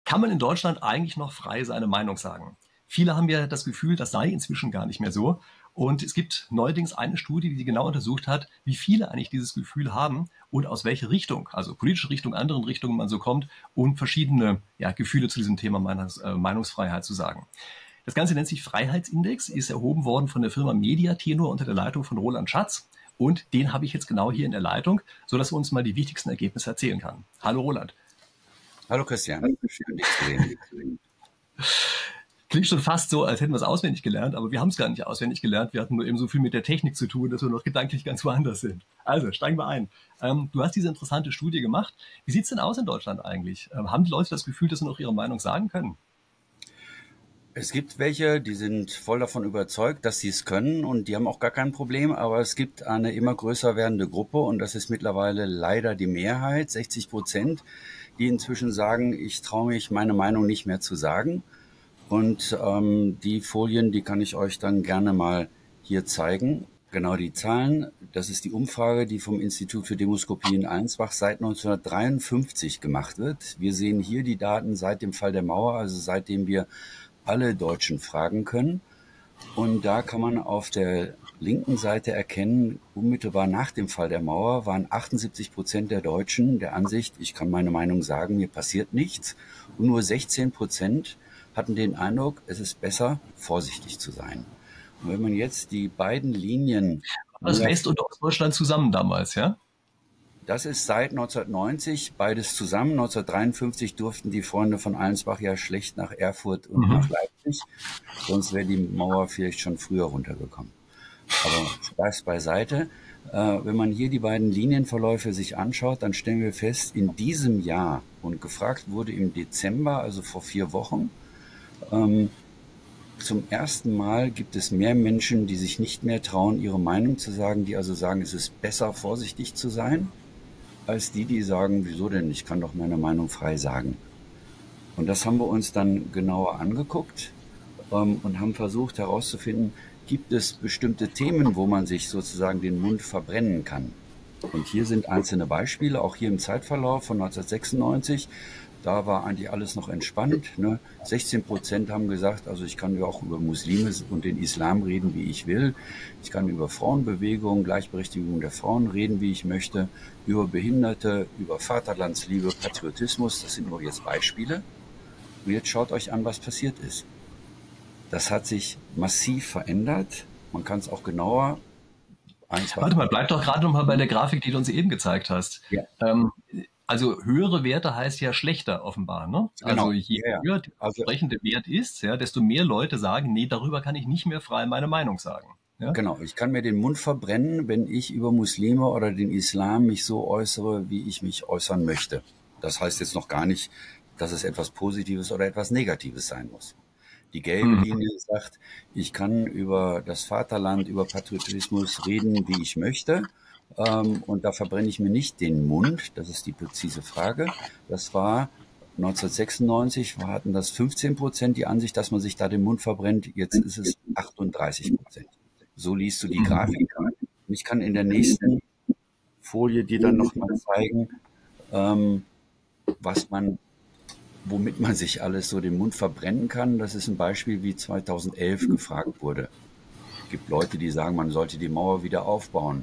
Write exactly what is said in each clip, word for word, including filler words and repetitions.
Kann man in Deutschland eigentlich noch frei seine Meinung sagen? Viele haben ja das Gefühl, das sei inzwischen gar nicht mehr so. Und es gibt neuerdings eine Studie, die genau untersucht hat, wie viele eigentlich dieses Gefühl haben und aus welcher Richtung, also politische Richtung, anderen Richtungen man so kommt, um verschiedene ja, Gefühle zu diesem Thema Meinungs, äh, Meinungsfreiheit zu sagen. Das Ganze nennt sich Freiheitsindex, ist erhoben worden von der Firma Mediatenor unter der Leitung von Roland Schatz. Und den habe ich jetzt genau hier in der Leitung, sodass er uns mal die wichtigsten Ergebnisse erzählen kann. Hallo Roland. Hallo Christian, schön dich zu sehen. Klingt schon fast so, als hätten wir es auswendig gelernt, aber wir haben es gar nicht auswendig gelernt. Wir hatten nur eben so viel mit der Technik zu tun, dass wir noch gedanklich ganz woanders sind. Also, steigen wir ein. Ähm, du hast diese interessante Studie gemacht. Wie sieht es denn aus in Deutschland eigentlich? Ähm, haben die Leute das Gefühl, dass sie noch ihre Meinung sagen können? Es gibt welche, die sind voll davon überzeugt, dass sie es können und die haben auch gar kein Problem, aber es gibt eine immer größer werdende Gruppe und das ist mittlerweile leider die Mehrheit, sechzig Prozent, die inzwischen sagen, ich traue mich, meine Meinung nicht mehr zu sagen. Und ähm, die Folien, die kann ich euch dann gerne mal hier zeigen. Genau die Zahlen, das ist die Umfrage, die vom Institut für Demoskopie in Allensbach seit neunzehnhundertdreiundfünfzig gemacht wird. Wir sehen hier die Daten seit dem Fall der Mauer, also seitdem wir alle Deutschen fragen können. Und da kann man auf der linken Seite erkennen, unmittelbar nach dem Fall der Mauer waren achtundsiebzig Prozent der Deutschen der Ansicht, ich kann meine Meinung sagen, mir passiert nichts. Und nur sechzehn Prozent hatten den Eindruck, es ist besser, vorsichtig zu sein. Und wenn man jetzt die beiden Linien... Das West- und Ostdeutschland zusammen damals, ja? Das ist seit neunzehnhundertneunzig beides zusammen. neunzehnhundertdreiundfünfzig durften die Freunde von Allensbach ja schlecht nach Erfurt und mhm. nach Leipzig. Sonst wäre die Mauer vielleicht schon früher runtergekommen. Aber Spaß beiseite. Äh, wenn man hier die beiden Linienverläufe sich anschaut, dann stellen wir fest, in diesem Jahr, und gefragt wurde im Dezember, also vor vier Wochen, ähm, zum ersten Mal gibt es mehr Menschen, die sich nicht mehr trauen, ihre Meinung zu sagen, die also sagen, es ist besser, vorsichtig zu sein, als die, die sagen, wieso denn, ich kann doch meine Meinung frei sagen. Und das haben wir uns dann genauer angeguckt ähm, und haben versucht herauszufinden, gibt es bestimmte Themen, wo man sich sozusagen den Mund verbrennen kann. Und hier sind einzelne Beispiele, auch hier im Zeitverlauf von neunzehnhundertsechsundneunzig. Da war eigentlich alles noch entspannt. Ne? sechzehn Prozent haben gesagt, also ich kann ja auch über Muslime und den Islam reden, wie ich will. Ich kann über Frauenbewegung, Gleichberechtigung der Frauen reden, wie ich möchte. Über Behinderte, über Vaterlandsliebe, Patriotismus. Das sind nur jetzt Beispiele. Und jetzt schaut euch an, was passiert ist. Das hat sich massiv verändert. Man kann es auch genauer... Warte mal, bleib doch gerade noch mal bei der Grafik, die du uns eben gezeigt hast. Ja. Ähm, Also höhere Werte heißt ja schlechter offenbar, ne? Genau. Also je ja, ja. höher der also, entsprechende Wert ist, ja, desto mehr Leute sagen, nee, darüber kann ich nicht mehr frei meine Meinung sagen. Ja? Genau, ich kann mir den Mund verbrennen, wenn ich über Muslime oder den Islam mich so äußere, wie ich mich äußern möchte. Das heißt jetzt noch gar nicht, dass es etwas Positives oder etwas Negatives sein muss. Die gelbe mhm. Linie sagt, ich kann über das Vaterland, über Patriotismus reden, wie ich möchte. Ähm, und da verbrenne ich mir nicht den Mund, das ist die präzise Frage. Das war neunzehnhundertsechsundneunzig, hatten das fünfzehn Prozent die Ansicht, dass man sich da den Mund verbrennt, jetzt ist es achtunddreißig Prozent. So liest du die Grafik. Ich kann in der nächsten Folie dir dann nochmal zeigen, ähm, was man, womit man sich alles so den Mund verbrennen kann. Das ist ein Beispiel, wie zweitausendelf gefragt wurde. Es gibt Leute, die sagen, man sollte die Mauer wieder aufbauen.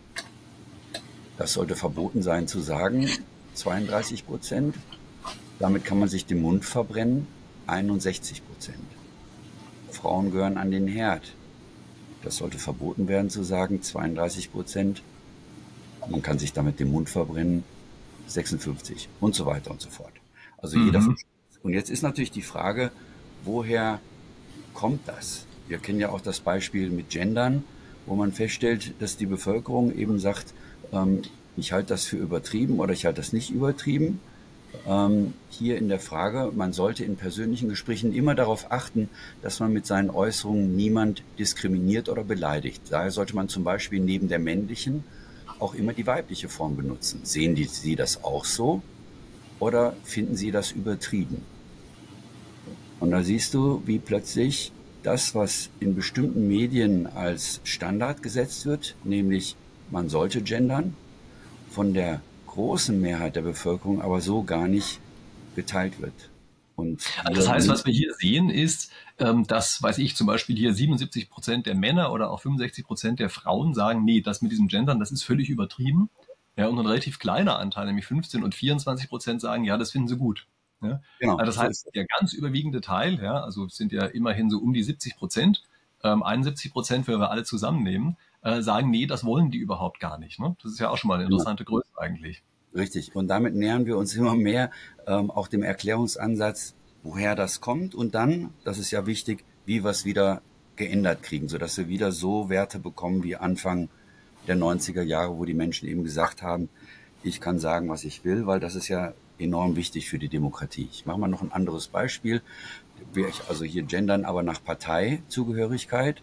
Das sollte verboten sein zu sagen, zweiunddreißig Prozent. Damit kann man sich den Mund verbrennen, einundsechzig Prozent. Frauen gehören an den Herd. Das sollte verboten werden zu sagen, zweiunddreißig Prozent. Man kann sich damit den Mund verbrennen, sechsundfünfzig und so weiter und so fort. Also mhm. jeder. Und jetzt ist natürlich die Frage, woher kommt das? Wir kennen ja auch das Beispiel mit Gendern, wo man feststellt, dass die Bevölkerung eben sagt, ähm, ich halte das für übertrieben oder ich halte das nicht übertrieben. Ähm, hier in der Frage, man sollte in persönlichen Gesprächen immer darauf achten, dass man mit seinen Äußerungen niemand diskriminiert oder beleidigt. Daher sollte man zum Beispiel neben der männlichen auch immer die weibliche Form benutzen. Sehen die, Sie das auch so oder finden Sie das übertrieben? Und da siehst du, wie plötzlich das, was in bestimmten Medien als Standard gesetzt wird, nämlich man sollte gendern, von der großen Mehrheit der Bevölkerung aber so gar nicht geteilt wird. Und Also das heißt, was wir hier sehen, ist, ähm, dass, weiß ich, zum Beispiel hier siebenundsiebzig Prozent der Männer oder auch fünfundsechzig Prozent der Frauen sagen, nee, das mit diesem Gendern, das ist völlig übertrieben. Ja, und ein relativ kleiner Anteil, nämlich fünfzehn und vierundzwanzig Prozent sagen, ja, das finden sie gut. Ja, genau, also das so heißt, ist der ganz überwiegende Teil, ja, also es sind ja immerhin so um die siebzig Prozent, ähm, einundsiebzig Prozent, wenn wir alle zusammennehmen, äh, sagen, nee, das wollen die überhaupt gar nicht. Ne? Das ist ja auch schon mal eine interessante ja. Größe eigentlich. Richtig. Und damit nähern wir uns immer mehr ähm, auch dem Erklärungsansatz, woher das kommt und dann, das ist ja wichtig, wie wir es wieder geändert kriegen, sodass wir wieder so Werte bekommen wie Anfang der neunziger Jahre, wo die Menschen eben gesagt haben, ich kann sagen, was ich will, weil das ist ja enorm wichtig für die Demokratie. Ich mache mal noch ein anderes Beispiel. Also hier gendern, aber nach Parteizugehörigkeit,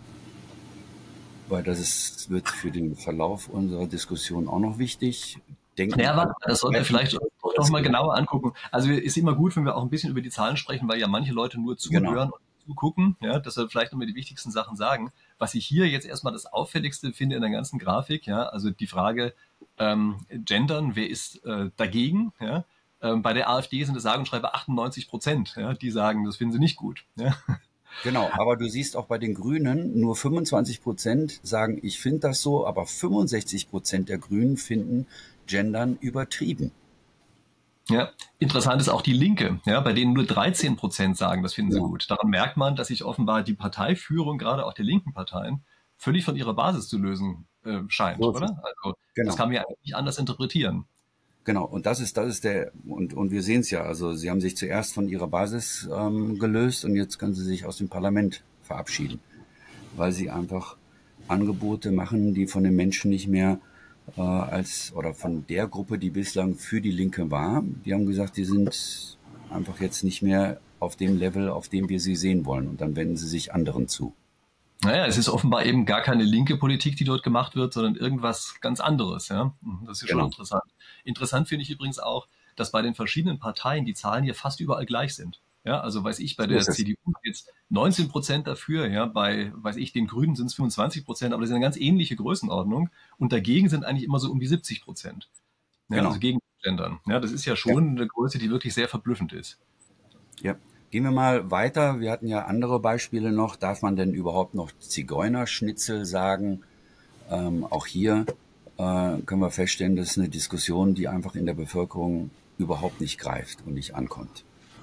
weil das ist, wird für den Verlauf unserer Diskussion auch noch wichtig. Denken ja, warte, das sollten wir vielleicht noch mal genauer angucken. Also es ist immer gut, wenn wir auch ein bisschen über die Zahlen sprechen, weil ja manche Leute nur zuhören genau. und zugucken. Ja, dass wir vielleicht nochmal die wichtigsten Sachen sagen. Was ich hier jetzt erstmal das Auffälligste finde in der ganzen Grafik, ja, also die Frage ähm, Gendern, wer ist äh, dagegen? Ja? Ähm, bei der AfD sind es sage und schreibe achtundneunzig Prozent, ja, die sagen, das finden sie nicht gut. Ja? Genau, aber du siehst auch bei den Grünen, nur fünfundzwanzig Prozent sagen, ich finde das so, aber fünfundsechzig Prozent der Grünen finden Gendern übertrieben. Ja, interessant ist auch die Linke, ja, bei denen nur dreizehn Prozent sagen, das finden sie ja. gut. Daran merkt man, dass sich offenbar die Parteiführung, gerade auch der linken Parteien, völlig von ihrer Basis zu lösen äh, scheint, so oder? Also genau. Das kann man ja eigentlich nicht anders interpretieren. Genau, und das ist, das ist der, und, und wir sehen es ja, also sie haben sich zuerst von ihrer Basis ähm, gelöst und jetzt können sie sich aus dem Parlament verabschieden, weil sie einfach Angebote machen, die von den Menschen nicht mehr äh, als, oder von der Gruppe, die bislang für die Linke war, die haben gesagt, die sind einfach jetzt nicht mehr auf dem Level, auf dem wir sie sehen wollen, und dann wenden sie sich anderen zu. Naja, es ist offenbar eben gar keine linke Politik, die dort gemacht wird, sondern irgendwas ganz anderes. Ja, das ist genau. schon interessant. Interessant finde ich übrigens auch, dass bei den verschiedenen Parteien die Zahlen hier fast überall gleich sind. Ja, also weiß ich, bei der C D U jetzt neunzehn Prozent dafür, ja, bei, weiß ich, den Grünen sind es fünfundzwanzig Prozent, aber das ist eine ganz ähnliche Größenordnung. Und dagegen sind eigentlich immer so um die siebzig Prozent. Ja, genau. Also gegen Gendern. Ja, das ist ja schon ja. eine Größe, die wirklich sehr verblüffend ist. Ja. Gehen wir mal weiter. Wir hatten ja andere Beispiele noch. Darf man denn überhaupt noch Zigeunerschnitzel sagen? Ähm, auch hier äh, können wir feststellen, das ist eine Diskussion, die einfach in der Bevölkerung überhaupt nicht greift und nicht ankommt.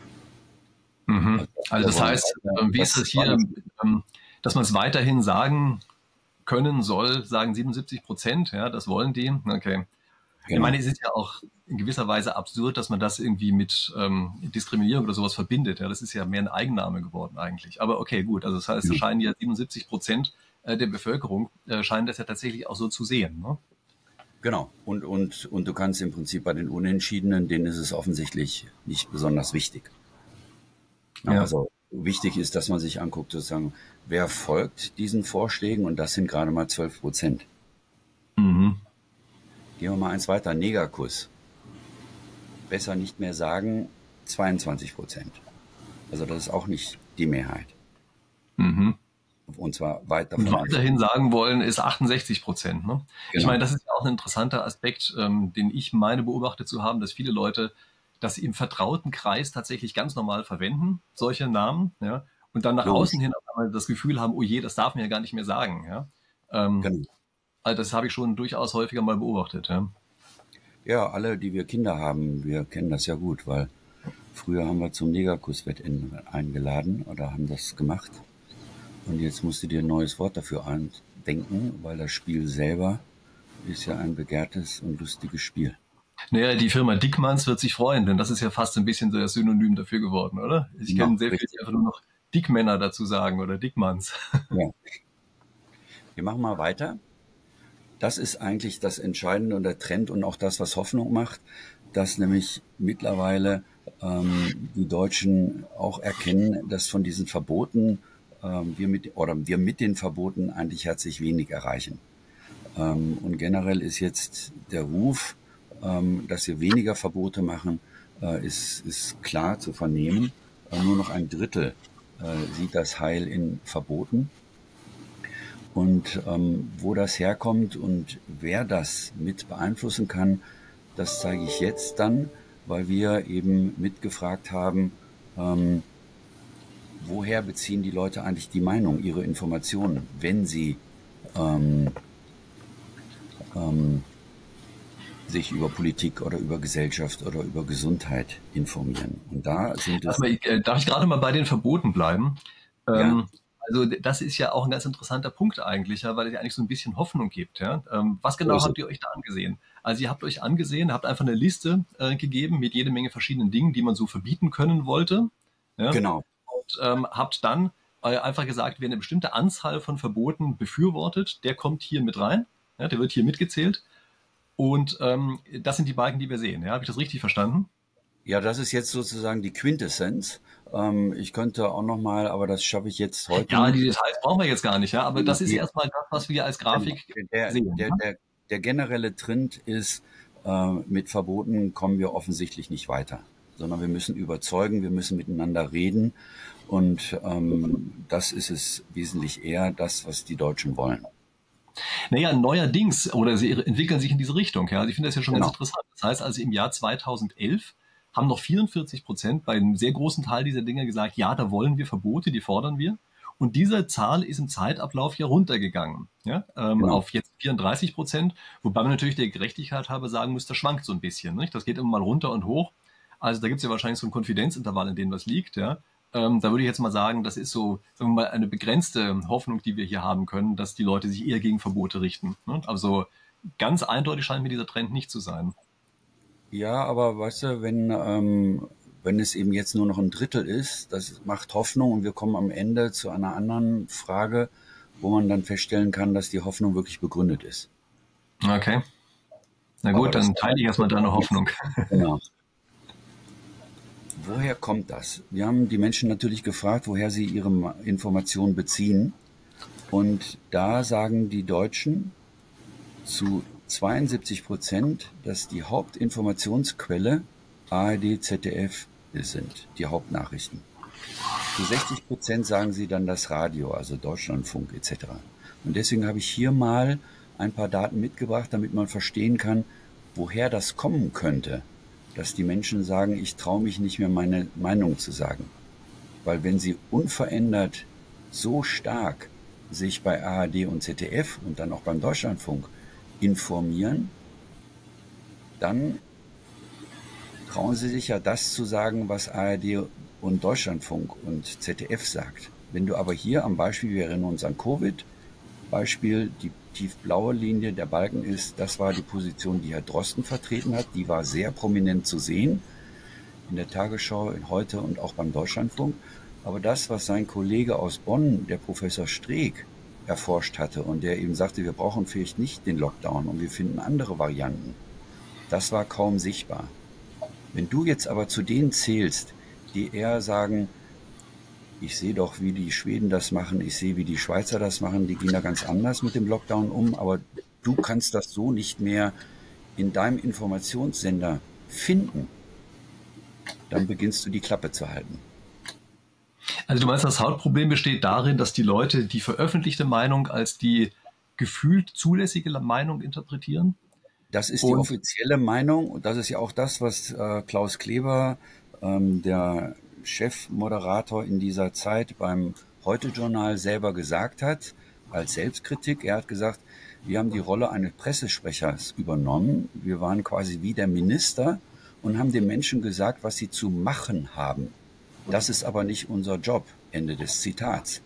Mhm. Also, also das heißt, äh, wie ist das hier, ähm, dass man es weiterhin sagen können soll, sagen siebenundsiebzig Prozent, ja, das wollen die. Okay. Genau. Ich meine, es ist ja auch in gewisser Weise absurd, dass man das irgendwie mit ähm, Diskriminierung oder sowas verbindet. Ja, das ist ja mehr ein Eigenname geworden eigentlich. Aber okay, gut. Also das heißt, es scheinen ja siebenundsiebzig Prozent der Bevölkerung äh, scheinen das ja tatsächlich auch so zu sehen. Ne? Genau. Und, und, und du kannst im Prinzip bei den Unentschiedenen, denen ist es offensichtlich nicht besonders wichtig. Ja. Also wichtig ist, dass man sich anguckt, sozusagen, wer folgt diesen Vorschlägen, und das sind gerade mal zwölf Prozent. Mhm. Gehen wir mal eins weiter, Negerkuss. Besser nicht mehr sagen, zweiundzwanzig Prozent. Also das ist auch nicht die Mehrheit. Mhm. Und zwar weit davon. Und weiterhin sagen wollen, ist achtundsechzig Prozent. Ne? Genau. Ich meine, das ist ja auch ein interessanter Aspekt, ähm, den ich meine beobachtet zu haben, dass viele Leute das im vertrauten Kreis tatsächlich ganz normal verwenden, solche Namen, ja, und dann nach Los. außen hin auf einmal das Gefühl haben, oh je, das darf man ja gar nicht mehr sagen. Ja? Ähm, genau. Also das habe ich schon durchaus häufiger mal beobachtet. Ja. ja, alle, die wir Kinder haben, wir kennen das ja gut, weil früher haben wir zum Negerkuss-Wettrennen eingeladen oder haben das gemacht. Und jetzt musst du dir ein neues Wort dafür denken, weil das Spiel selber ist ja ein begehrtes und lustiges Spiel. Naja, die Firma Dickmanns wird sich freuen, denn das ist ja fast ein bisschen so das Synonym dafür geworden, oder? Ich kenne sehr viele, die einfach nur noch Dickmänner dazu sagen oder Dickmanns. Ja. Wir machen mal weiter. Das ist eigentlich das Entscheidende und der Trend und auch das, was Hoffnung macht, dass nämlich mittlerweile ähm, die Deutschen auch erkennen, dass von diesen Verboten ähm, wir mit oder wir mit den Verboten eigentlich herzlich wenig erreichen. Ähm, und generell ist jetzt der Ruf, ähm, dass wir weniger Verbote machen, äh, ist, ist klar zu vernehmen. Äh, nur noch ein Drittel äh, sieht das Heil in Verboten. Und ähm, wo das herkommt und wer das mit beeinflussen kann, das zeige ich jetzt dann, weil wir eben mitgefragt haben, ähm, woher beziehen die Leute eigentlich die Meinung, ihre Informationen, wenn sie ähm, ähm, sich über Politik oder über Gesellschaft oder über Gesundheit informieren. Und da sind es... Also, äh, darf ich gerade mal bei den Verboten bleiben? Ja, Ähm, also das ist ja auch ein ganz interessanter Punkt eigentlich, ja, weil es ja eigentlich so ein bisschen Hoffnung gibt. Ja? Ähm, was so genau ist es. habt ihr euch da angesehen? Also ihr habt euch angesehen, habt einfach eine Liste äh, gegeben mit jede Menge verschiedenen Dingen, die man so verbieten können wollte. Ja? Genau. Und ähm, habt dann äh, einfach gesagt, wer eine bestimmte Anzahl von Verboten befürwortet, der kommt hier mit rein. Ja? Der wird hier mitgezählt. Und ähm, das sind die Balken, die wir sehen. Ja? Habe ich das richtig verstanden? Ja, das ist jetzt sozusagen die Quintessenz. Ähm, ich könnte auch noch mal, aber das schaffe ich jetzt heute Ja, die nicht. Details brauchen wir jetzt gar nicht, ja, aber das ist Die, erstmal das, was wir als genau. Grafik Der, sehen. der, Ne? der, der generelle Trend ist, äh, mit Verboten kommen wir offensichtlich nicht weiter, sondern wir müssen überzeugen, wir müssen miteinander reden. Und ähm, das ist es wesentlich eher das, was die Deutschen wollen. Naja, neuerdings, oder sie entwickeln sich in diese Richtung. Ja. Also ich finde das ja schon ganz Genau. interessant. Das heißt also, im Jahr zweitausendelf haben noch vierundvierzig Prozent bei einem sehr großen Teil dieser Dinge gesagt, ja, da wollen wir Verbote, die fordern wir. Und diese Zahl ist im Zeitablauf ja runtergegangen, ja, ähm, Genau. auf jetzt vierunddreißig Prozent, wobei man natürlich der Gerechtigkeit halber sagen muss, das schwankt so ein bisschen. Nicht? Das geht immer mal runter und hoch. Also da gibt es ja wahrscheinlich so ein Konfidenzintervall, in dem das liegt. Ja. Ähm, da würde ich jetzt mal sagen, das ist so, sagen wir mal, eine begrenzte Hoffnung, die wir hier haben können, dass die Leute sich eher gegen Verbote richten. Ne? Also ganz eindeutig scheint mir dieser Trend nicht zu sein. Ja, aber weißt du, wenn, ähm, wenn es eben jetzt nur noch ein Drittel ist, das macht Hoffnung und wir kommen am Ende zu einer anderen Frage, wo man dann feststellen kann, dass die Hoffnung wirklich begründet ist. Okay. Na Aber gut, das, dann teile ich erstmal deine Hoffnung. genau. Woher kommt das? Wir haben die Menschen natürlich gefragt, woher sie ihre Informationen beziehen. Und da sagen die Deutschen zu zweiundsiebzig Prozent, dass die Hauptinformationsquelle A R D, Z D F sind, die Hauptnachrichten. Zu sechzig Prozent sagen sie dann das Radio, also Deutschlandfunk et cetera. Und deswegen habe ich hier mal ein paar Daten mitgebracht, damit man verstehen kann, woher das kommen könnte, dass die Menschen sagen, ich traue mich nicht mehr, meine Meinung zu sagen. Weil wenn sie unverändert so stark sich bei A R D und Z D F und dann auch beim Deutschlandfunk informieren, dann trauen sie sich ja das zu sagen, was A R D und Deutschlandfunk und Z D F sagt. Wenn du aber hier am Beispiel, wir erinnern uns an Covid, Beispiel, die tiefblaue Linie, der Balken ist, das war die Position, die Herr Drosten vertreten hat, die war sehr prominent zu sehen in der Tagesschau, in heute und auch beim Deutschlandfunk. Aber das, was sein Kollege aus Bonn, der Professor Streeck, erforscht hatte und der eben sagte, wir brauchen vielleicht nicht den Lockdown und wir finden andere Varianten, das war kaum sichtbar. Wenn du jetzt aber zu denen zählst, die eher sagen, ich sehe doch, wie die Schweden das machen, ich sehe, wie die Schweizer das machen, die gehen da ganz anders mit dem Lockdown um, aber du kannst das so nicht mehr in deinem Informationssender finden, dann beginnst du die Klappe zu halten. Also du meinst, das Hauptproblem besteht darin, dass die Leute die veröffentlichte Meinung als die gefühlt zulässige Meinung interpretieren? Das ist die Und offizielle Meinung und das ist ja auch das, was äh, Klaus Kleber, ähm, der Chefmoderator in dieser Zeit beim Heute-Journal selber gesagt hat, als Selbstkritik. Er hat gesagt, wir haben die Rolle eines Pressesprechers übernommen. Wir waren quasi wie der Minister und haben den Menschen gesagt, was sie zu machen haben. Das ist aber nicht unser Job. Ende des Zitats.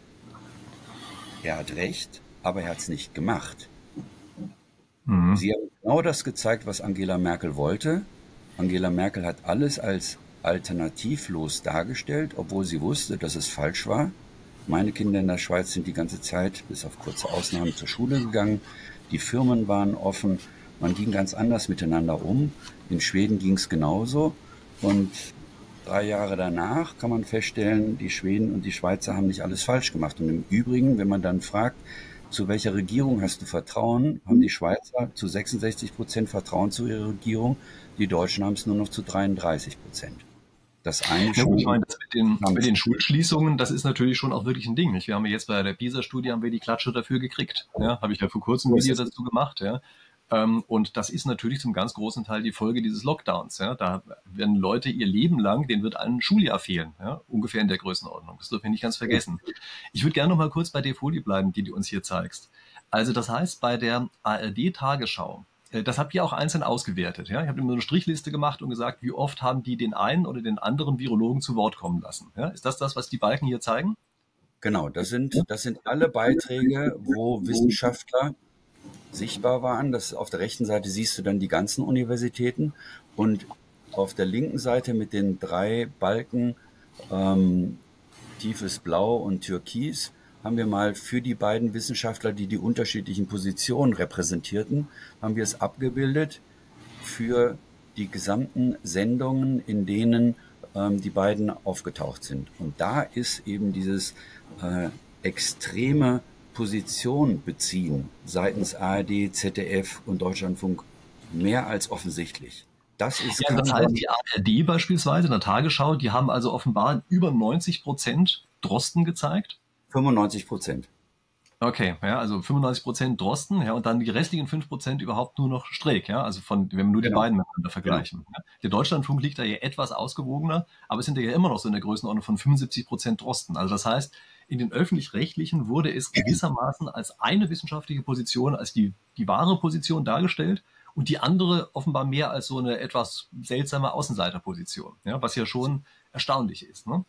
Er hat recht, aber er hat es nicht gemacht. mhm. Sie haben genau das gezeigt, was Angela Merkel wollte. Angela Merkel hat alles als alternativlos dargestellt, obwohl sie wusste, dass es falsch war. Meine Kinder in der Schweiz sind die ganze Zeit, bis auf kurze Ausnahmen, zur Schule gegangen. Die Firmen waren offen. Man ging ganz anders miteinander um. In Schweden ging es genauso. Und drei Jahre danach kann man feststellen, die Schweden und die Schweizer haben nicht alles falsch gemacht. Und im Übrigen, wenn man dann fragt, zu welcher Regierung hast du Vertrauen, haben die Schweizer zu sechsundsechzig Prozent Vertrauen zu ihrer Regierung. Die Deutschen haben es nur noch zu dreiunddreißig Prozent. Das eine Ja, gut, ich schon. meine, das mit den, mit den Schulschließungen, das ist natürlich schon auch wirklich ein Ding. Nicht? Wir haben ja jetzt bei der PISA-Studie haben wir die Klatsche dafür gekriegt. Ja, habe ich ja vor kurzem ein Video dazu gemacht. Ja. Ähm, und das ist natürlich zum ganz großen Teil die Folge dieses Lockdowns. Ja. Da werden Leute ihr Leben lang, denen wird ein Schuljahr fehlen, ja, ungefähr in der Größenordnung. Das dürfen wir nicht ganz vergessen. Ich würde gerne noch mal kurz bei der Folie bleiben, die du uns hier zeigst. Also das heißt, bei der A R D-Tagesschau, äh, das habt ihr auch einzeln ausgewertet. Ja? Ich habe immer eine Strichliste gemacht und gesagt, wie oft haben die den einen oder den anderen Virologen zu Wort kommen lassen. Ja? Ist das das, was die Balken hier zeigen? Genau, das sind, das sind alle Beiträge, wo Wissenschaftler sichtbar waren. Das, auf der rechten Seite siehst du dann die ganzen Universitäten und auf der linken Seite mit den drei Balken ähm, tiefes Blau und Türkis haben wir mal für die beiden Wissenschaftler, die die unterschiedlichen Positionen repräsentierten, haben wir es abgebildet für die gesamten Sendungen, in denen ähm, die beiden aufgetaucht sind. Und da ist eben dieses äh, extreme Position beziehen seitens A R D, Z D F und Deutschlandfunk mehr als offensichtlich. Das ist ja, das heißt, die A R D beispielsweise in der Tagesschau, die haben also offenbar über neunzig Prozent Drosten gezeigt. fünfundneunzig Prozent. Okay, ja, also fünfundneunzig Prozent Drosten, ja, und dann die restlichen fünf Prozent überhaupt nur noch Streeck, ja, also von, wenn wir nur die genau. beiden miteinander vergleichen. Genau. Ja. Der Deutschlandfunk liegt da ja etwas ausgewogener, aber es sind ja immer noch so in der Größenordnung von fünfundsiebzig Prozent Drosten. Also das heißt, in den Öffentlich-Rechtlichen wurde es gewissermaßen als eine wissenschaftliche Position, als die, die wahre Position dargestellt und die andere offenbar mehr als so eine etwas seltsame Außenseiterposition, ja, was ja schon erstaunlich ist, ne?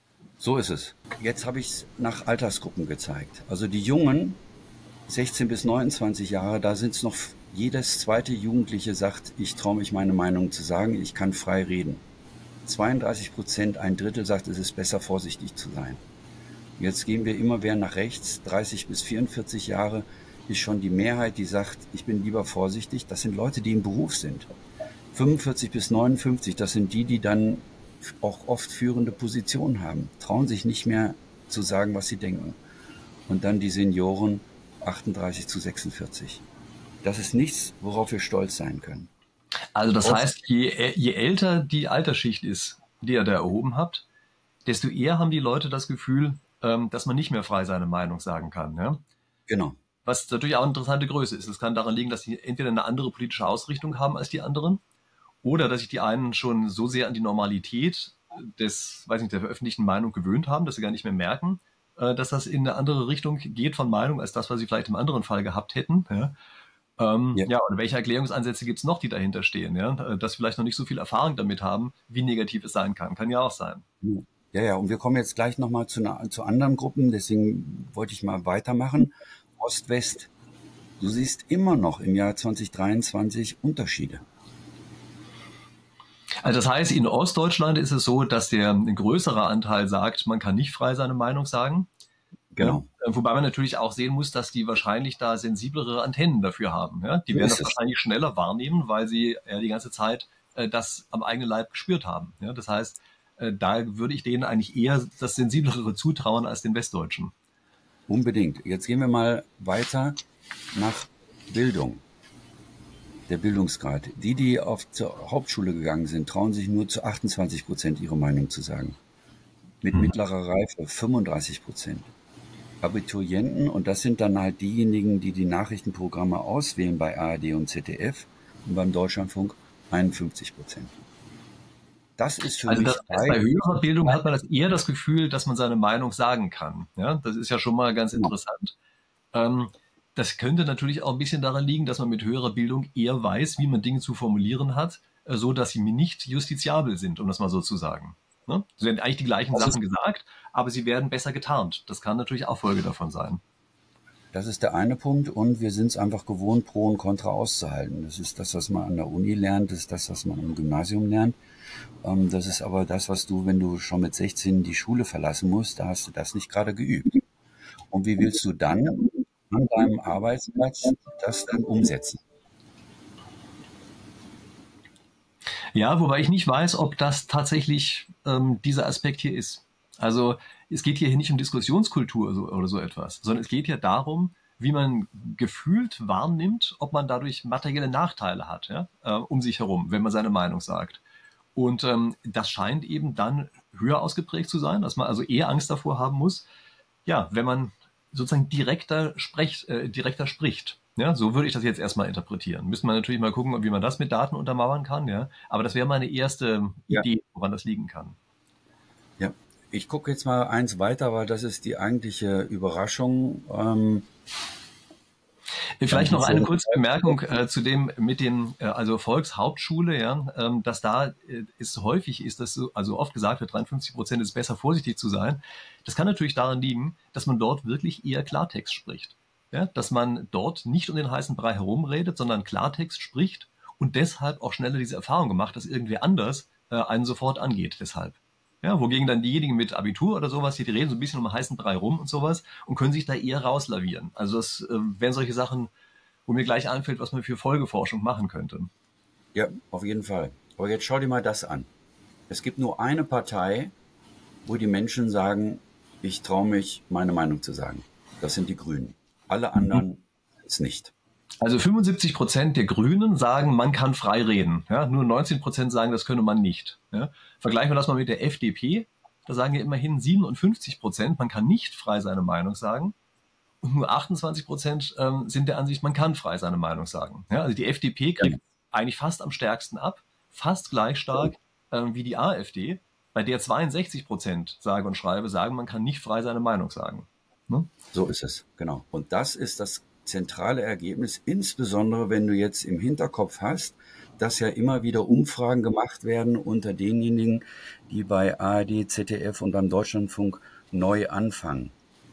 So ist es. Jetzt habe ich es nach Altersgruppen gezeigt. Also die Jungen, sechzehn bis neunundzwanzig Jahre, da sind es noch, jedes zweite Jugendliche sagt, ich traue mich meine Meinung zu sagen, ich kann frei reden. zweiunddreißig Prozent, ein Drittel sagt, es ist besser, vorsichtig zu sein. Jetzt gehen wir immer mehr nach rechts, dreißig bis vierundvierzig Jahre ist schon die Mehrheit, die sagt, ich bin lieber vorsichtig. Das sind Leute, die im Beruf sind. fünfundvierzig bis neunundfünfzig, das sind die, die dann auch oft führende Positionen haben, trauen sich nicht mehr zu sagen, was sie denken. Und dann die Senioren achtunddreißig zu sechsundvierzig. Das ist nichts, worauf wir stolz sein können. Also das heißt, je, je älter die Altersschicht ist, die ihr da erhoben habt, desto eher haben die Leute das Gefühl, ähm, dass man nicht mehr frei seine Meinung sagen kann. Ja? Genau. Was natürlich auch eine interessante Größe ist. Es kann daran liegen, dass sie entweder eine andere politische Ausrichtung haben als die anderen, oder dass sich die einen schon so sehr an die Normalität des, weiß nicht, der veröffentlichten Meinung gewöhnt haben, dass sie gar nicht mehr merken, äh, dass das in eine andere Richtung geht von Meinung, als das, was sie vielleicht im anderen Fall gehabt hätten. Ja, ähm, ja. ja und welche Erklärungsansätze gibt es noch, die dahinter stehen? Ja? Dass vielleicht noch nicht so viel Erfahrung damit haben, wie negativ es sein kann. Kann ja auch sein. Ja, ja, und wir kommen jetzt gleich nochmal zu, zu anderen Gruppen, deswegen wollte ich mal weitermachen. Ost-West. Du siehst immer noch im Jahr zwanzig dreiundzwanzig Unterschiede. Also das heißt, in Ostdeutschland ist es so, dass der ein größerer Anteil sagt, man kann nicht frei seine Meinung sagen. Genau. Ja, wobei man natürlich auch sehen muss, dass die wahrscheinlich da sensiblere Antennen dafür haben. Ja? Die so werden das wahrscheinlich schneller wahrnehmen, weil sie ja die ganze Zeit äh, das am eigenen Leib gespürt haben. Ja? Das heißt, äh, da würde ich denen eigentlich eher das sensiblere zutrauen als den Westdeutschen. Unbedingt. Jetzt gehen wir mal weiter nach Bildung. Der Bildungsgrad. Die, die auf zur Hauptschule gegangen sind, trauen sich nur zu achtundzwanzig Prozent ihre Meinung zu sagen. Mit hm. mittlerer Reife fünfunddreißig Prozent. Abiturienten, und das sind dann halt diejenigen, die die Nachrichtenprogramme auswählen bei A R D und Z D F und beim Deutschlandfunk einundfünfzig Prozent. Das ist für also mich... Das, bei höherer Bildung hat man das eher das Gefühl, dass man seine Meinung sagen kann. Ja, das ist ja schon mal ganz genau. interessant. Ähm, Das könnte natürlich auch ein bisschen daran liegen, dass man mit höherer Bildung eher weiß, wie man Dinge zu formulieren hat, so dass sie mir nicht justiziabel sind, um das mal so zu sagen. Ne? Es werden eigentlich die gleichen das Sachen gesagt, aber sie werden besser getarnt. Das kann natürlich auch Folge davon sein. Das ist der eine Punkt, und wir sind es einfach gewohnt, Pro und Contra auszuhalten. Das ist das, was man an der Uni lernt, das ist das, was man im Gymnasium lernt. Das ist aber das, was du, wenn du schon mit sechzehn die Schule verlassen musst, da hast du das nicht gerade geübt. Und wie willst du dann an deinem Arbeitsplatz das dann umsetzen? Ja, wobei ich nicht weiß, ob das tatsächlich ähm, dieser Aspekt hier ist. Also es geht hier nicht um Diskussionskultur so, oder so etwas, sondern es geht ja darum, wie man gefühlt wahrnimmt, ob man dadurch materielle Nachteile hat, ja, äh, um sich herum, wenn man seine Meinung sagt. Und ähm, das scheint eben dann höher ausgeprägt zu sein, dass man also eher Angst davor haben muss, ja, wenn man sozusagen direkter spricht, äh, direkter spricht. Ja, so würde ich das jetzt erstmal interpretieren. Müssen wir natürlich mal gucken, wie man das mit Daten untermauern kann. Ja, aber das wäre meine erste Ja. Idee, woran das liegen kann. Ja, ich gucke jetzt mal eins weiter, weil das ist die eigentliche Überraschung. Ähm, Vielleicht noch eine kurze Bemerkung äh, zu dem mit dem, äh, also Volkshauptschule, ja, ähm, dass da äh, ist häufig ist das so, also oft gesagt wird, dreiundfünfzig Prozent ist besser, vorsichtig zu sein. Das kann natürlich daran liegen, dass man dort wirklich eher Klartext spricht. Ja, dass man dort nicht um den heißen Brei herumredet, sondern Klartext spricht und deshalb auch schneller diese Erfahrung gemacht, dass irgendwer anders äh, einen sofort angeht, deshalb. Ja, wogegen dann diejenigen mit Abitur oder sowas, die reden so ein bisschen um den heißen Brei rum und sowas und können sich da eher rauslavieren. Also das äh, wären solche Sachen, wo mir gleich einfällt, was man für Folgeforschung machen könnte. Ja, auf jeden Fall. Aber jetzt schau dir mal das an. Es gibt nur eine Partei, wo die Menschen sagen, ich traue mich, meine Meinung zu sagen. Das sind die Grünen. Alle anderen mhm. ist nicht. Also fünfundsiebzig Prozent der Grünen sagen, man kann frei reden. Ja, nur neunzehn Prozent sagen, das könne man nicht. Ja, vergleichen wir das mal mit der F D P. Da sagen ja immerhin siebenundfünfzig Prozent, man kann nicht frei seine Meinung sagen. Und nur achtundzwanzig Prozent ähm, sind der Ansicht, man kann frei seine Meinung sagen. Ja, also die F D P kriegt ja. eigentlich fast am stärksten ab, fast gleich stark ähm, wie die AfD, bei der zweiundsechzig Prozent sage und schreibe sagen, man kann nicht frei seine Meinung sagen. Ne? So ist es, genau. Und das ist das zentrale Ergebnis, insbesondere wenn du jetzt im Hinterkopf hast, dass ja immer wieder Umfragen gemacht werden unter denjenigen, die bei A R D, Z D F und beim Deutschlandfunk neu anfangen.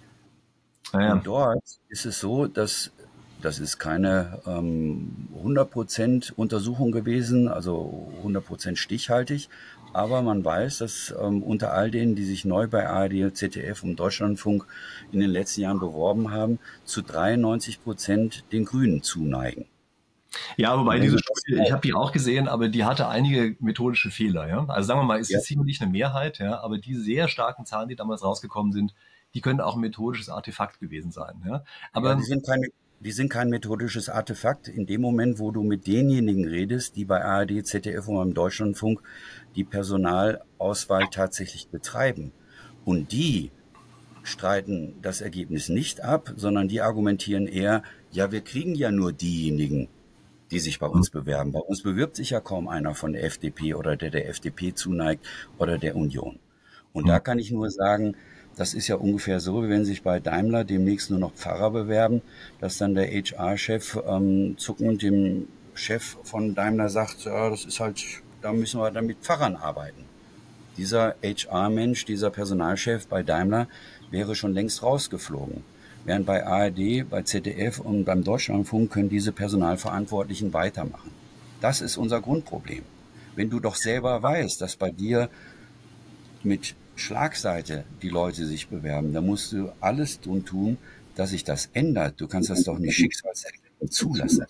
Ah ja. Und dort ist es so, dass das ist keine ähm, hundert Prozent Untersuchung gewesen, also hundert Prozent stichhaltig, aber man weiß, dass ähm, unter all denen, die sich neu bei A R D, Z D F und Deutschlandfunk in den letzten Jahren beworben haben, zu dreiundneunzig Prozent den Grünen zuneigen. Ja, wobei diese Studie, ich habe die auch gesehen, aber die hatte einige methodische Fehler. Ja? Also sagen wir mal, es ja. ist sicherlich eine Mehrheit, ja, aber die sehr starken Zahlen, die damals rausgekommen sind, die können auch ein methodisches Artefakt gewesen sein. Ja? Aber ja, die sind keine Die sind kein methodisches Artefakt. In dem Moment, wo du mit denjenigen redest, die bei A R D, Z D F und beim Deutschlandfunk die Personalauswahl tatsächlich betreiben. Und die streiten das Ergebnis nicht ab, sondern die argumentieren eher, ja, wir kriegen ja nur diejenigen, die sich bei uns bewerben. Bei uns bewirbt sich ja kaum einer von der F D P oder der der F D P zuneigt oder der Union. Und da kann ich nur sagen, das ist ja ungefähr so, wie wenn sich bei Daimler demnächst nur noch Pfarrer bewerben, dass dann der H R-Chef ähm, zuckend dem Chef von Daimler sagt, ja, das ist halt, da müssen wir dann mit Pfarrern arbeiten. Dieser H R-Mensch, dieser Personalchef bei Daimler wäre schon längst rausgeflogen. Während bei A R D, bei Z D F und beim Deutschlandfunk können diese Personalverantwortlichen weitermachen. Das ist unser Grundproblem. Wenn du doch selber weißt, dass bei dir mit Schlagseite die Leute sich bewerben, da musst du alles tun, tun, dass sich das ändert. Du kannst das doch nicht schicksalserklärend zulassen.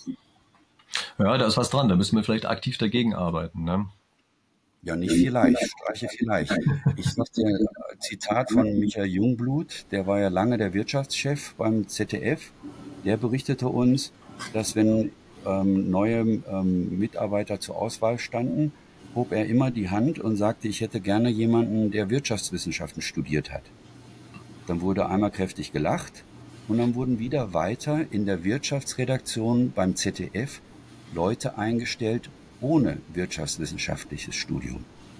Ja, da ist was dran. Da müssen wir vielleicht aktiv dagegen arbeiten. Ne? Ja, nicht vielleicht. Streiche vielleicht. Ich sag dir ein Zitat von Michael Jungblut, der war ja lange der Wirtschaftschef beim Z D F. Der berichtete uns, dass wenn ähm, neue ähm, Mitarbeiter zur Auswahl standen, hob er immer die Hand und sagte, ich hätte gerne jemanden, der Wirtschaftswissenschaften studiert hat. Dann wurde einmal kräftig gelacht und dann wurden wieder weiter in der Wirtschaftsredaktion beim Z D F Leute eingestellt ohne wirtschaftswissenschaftliches Studium.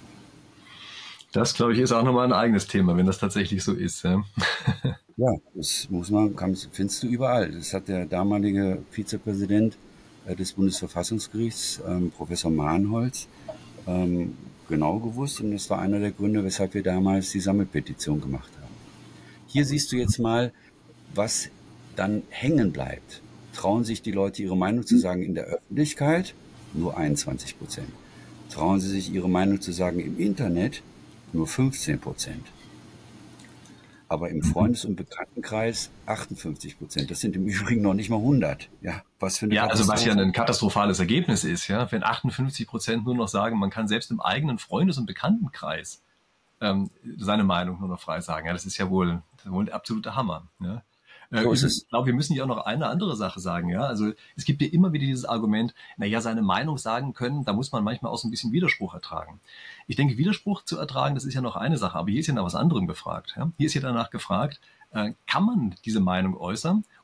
Das, glaube ich, ist auch nochmal ein eigenes Thema, wenn das tatsächlich so ist. Ja, ja das muss man, kann, findest du überall. Das hat der damalige Vizepräsident äh, des Bundesverfassungsgerichts, ähm, Professor Mahnholz, ähm, genau gewusst. Und das war einer der Gründe, weshalb wir damals die Sammelpetition gemacht haben. Hier siehst du jetzt mal, was dann hängen bleibt. Trauen sich die Leute, ihre Meinung zu sagen in der Öffentlichkeit? Nur einundzwanzig Prozent. Trauen sie sich, ihre Meinung zu sagen im Internet? Nur fünfzehn Prozent. Aber im Freundes- und Bekanntenkreis achtundfünfzig Prozent. Das sind im Übrigen noch nicht mal hundert. Ja, was für eine Ja, also was ja ein katastrophales Ergebnis ist, ja, wenn achtundfünfzig Prozent nur noch sagen, man kann selbst im eigenen Freundes- und Bekanntenkreis ähm, seine Meinung nur noch frei sagen. Ja, das ist ja wohl, das ist wohl ein absoluter Hammer. Ja. So ist es. Ich glaube, wir müssen ja auch noch eine andere Sache sagen. Ja, also es gibt ja immer wieder dieses Argument, naja, seine Meinung sagen können, da muss man manchmal auch so ein bisschen Widerspruch ertragen. Ich denke, Widerspruch zu ertragen, das ist ja noch eine Sache, aber hier ist ja nach was anderem gefragt. Ja? Hier ist ja danach gefragt, äh, kann man diese Meinung äußern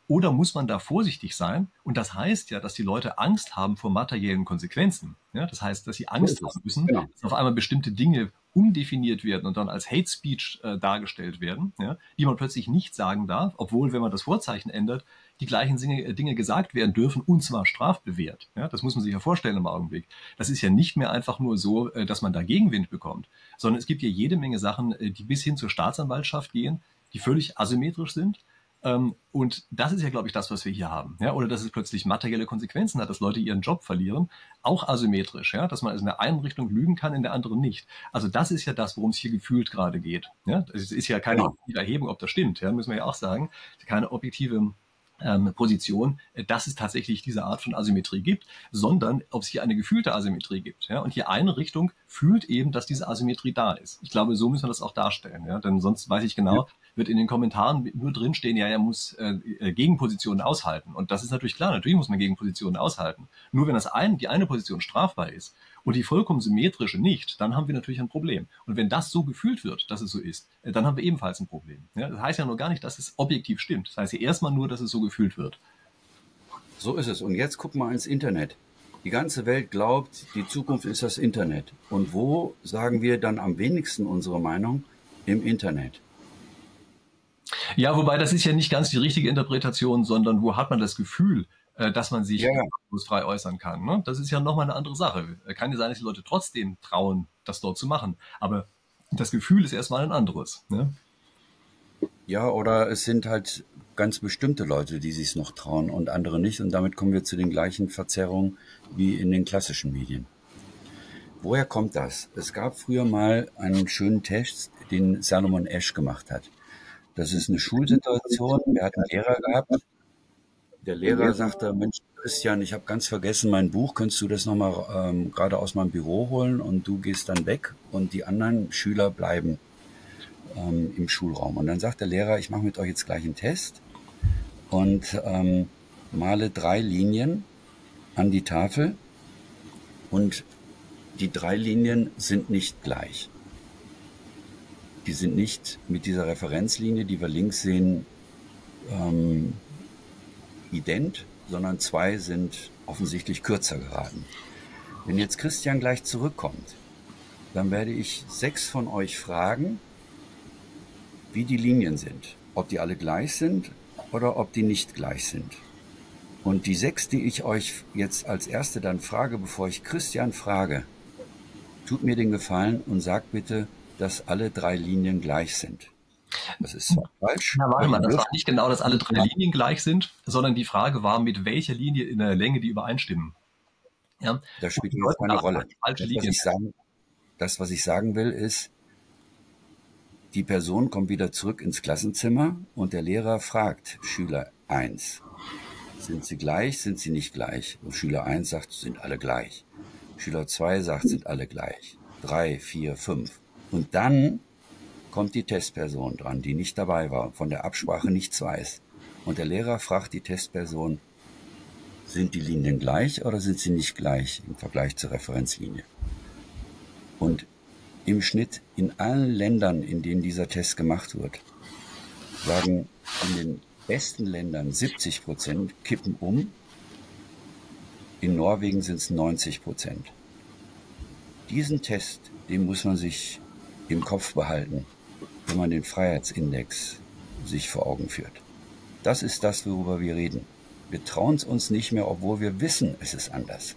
Oder muss man da vorsichtig sein? Und das heißt ja, dass die Leute Angst haben vor materiellen Konsequenzen. Ja, das heißt, dass sie Angst So ist haben es. müssen, Genau. dass auf einmal bestimmte Dinge umdefiniert werden und dann als Hate Speech äh, dargestellt werden, ja, die man plötzlich nicht sagen darf, obwohl, wenn man das Vorzeichen ändert, die gleichen Dinge, Dinge gesagt werden dürfen, und zwar strafbewehrt. Ja, das muss man sich ja vorstellen im Augenblick. Das ist ja nicht mehr einfach nur so, äh, dass man da Gegenwind bekommt, sondern es gibt ja jede Menge Sachen, äh, die bis hin zur Staatsanwaltschaft gehen, die völlig asymmetrisch sind. Ähm, und das ist ja, glaube ich, das, was wir hier haben. Ja? Oder dass es plötzlich materielle Konsequenzen hat, dass Leute ihren Job verlieren. Auch asymmetrisch, ja? Dass man also in der einen Richtung lügen kann, in der anderen nicht. Also das ist ja das, worum es hier gefühlt gerade geht. Ja? Es ist ja keine Genau. objektive Erhebung, ob das stimmt. Ja? Müssen wir ja auch sagen. Keine objektive ähm, Position, äh, dass es tatsächlich diese Art von Asymmetrie gibt, sondern ob es hier eine gefühlte Asymmetrie gibt. Ja? Und hier eine Richtung fühlt eben, dass diese Asymmetrie da ist. Ich glaube, so müssen wir das auch darstellen. Ja? Denn sonst weiß ich genau, wird in den Kommentaren nur drinstehen, ja, er muss äh, Gegenpositionen aushalten. Und das ist natürlich klar, natürlich muss man Gegenpositionen aushalten. Nur wenn das ein, die eine Position strafbar ist und die vollkommen symmetrische nicht, dann haben wir natürlich ein Problem. Und wenn das so gefühlt wird, dass es so ist, äh, dann haben wir ebenfalls ein Problem. Ja? Das heißt ja nur gar nicht, dass es objektiv stimmt. Das heißt ja erstmal nur, dass es so gefühlt wird. So ist es. Und jetzt guck mal ins Internet. Die ganze Welt glaubt, die Zukunft ist das Internet. Und wo sagen wir dann am wenigsten unsere Meinung? Im Internet. Ja, wobei das ist ja nicht ganz die richtige Interpretation, sondern wo hat man das Gefühl, äh, dass man sich Ja, ja. frei äußern kann. Ne? Das ist ja nochmal eine andere Sache. Kann ja sein, dass die Leute trotzdem trauen, das dort zu machen. Aber das Gefühl ist erstmal ein anderes. Ne? Ja, oder es sind halt ganz bestimmte Leute, die sich noch trauen und andere nicht. Und damit kommen wir zu den gleichen Verzerrungen wie in den klassischen Medien. Woher kommt das? Es gab früher mal einen schönen Test, den Salomon Asch gemacht hat. Das ist eine Schulsituation. Er hat einen Lehrer gehabt. Der Lehrer sagte, Mensch, Christian, ich habe ganz vergessen mein Buch. Könntest du das nochmal ähm, gerade aus meinem Büro holen? Und du gehst dann weg und die anderen Schüler bleiben ähm, im Schulraum. Und dann sagt der Lehrer, ich mache mit euch jetzt gleich einen Test und ähm, male drei Linien an die Tafel. Und die drei Linien sind nicht gleich. Die sind nicht mit dieser Referenzlinie, die wir links sehen, ähm, ident, sondern zwei sind offensichtlich kürzer geraten. Wenn jetzt Christian gleich zurückkommt, dann werde ich sechs von euch fragen, wie die Linien sind. Ob die alle gleich sind oder ob die nicht gleich sind. Und die sechs, die ich euch jetzt als erste dann frage, bevor ich Christian frage, tut mir den Gefallen und sagt bitte, dass alle drei Linien gleich sind. Das ist zwar falsch. Na, warte mal, das war nicht genau, dass alle drei Linien gleich sind, sondern die Frage war, mit welcher Linie in der Länge die übereinstimmen. Ja? Das spielt jetzt keine Rolle. Falsche Das was, ich sagen, das, was ich sagen will, ist, die Person kommt wieder zurück ins Klassenzimmer und der Lehrer fragt Schüler eins, sind sie gleich, sind sie nicht gleich? Und Schüler eins sagt, sind alle gleich. Schüler zwei sagt, sind alle gleich. drei, vier, fünf. Und dann kommt die Testperson dran, die nicht dabei war, von der Absprache nichts weiß. Und der Lehrer fragt die Testperson, sind die Linien gleich oder sind sie nicht gleich im Vergleich zur Referenzlinie? Und im Schnitt in allen Ländern, in denen dieser Test gemacht wird, sagen in den besten Ländern siebzig Prozent kippen um, in Norwegen sind es neunzig Prozent. Diesen Test, den muss man sich im Kopf behalten, wenn man den Freiheitsindex sich vor Augen führt. Das ist das, worüber wir reden. Wir trauen es uns nicht mehr, obwohl wir wissen, es ist anders.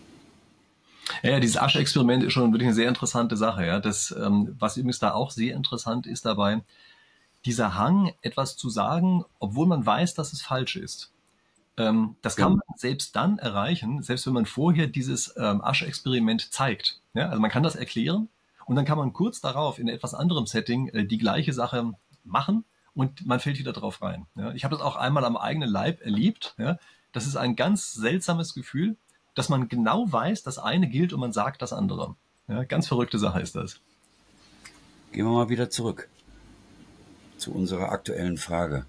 Ja, ja, dieses Asch-Experiment ist schon wirklich eine sehr interessante Sache. Ja. Das, ähm, was übrigens da auch sehr interessant ist dabei, dieser Hang, etwas zu sagen, obwohl man weiß, dass es falsch ist. Ähm, das kann man selbst dann erreichen, selbst wenn man vorher dieses ähm, Asch-Experiment zeigt. Ja. Also man kann das erklären und dann kann man kurz darauf in etwas anderem Setting äh, die gleiche Sache machen und man fällt wieder drauf rein. Ja. Ich habe das auch einmal am eigenen Leib erlebt. Ja. Das ist ein ganz seltsames Gefühl, dass man genau weiß, das eine gilt und man sagt das andere. Ja, ganz verrückte Sache ist das. Gehen wir mal wieder zurück zu unserer aktuellen Frage.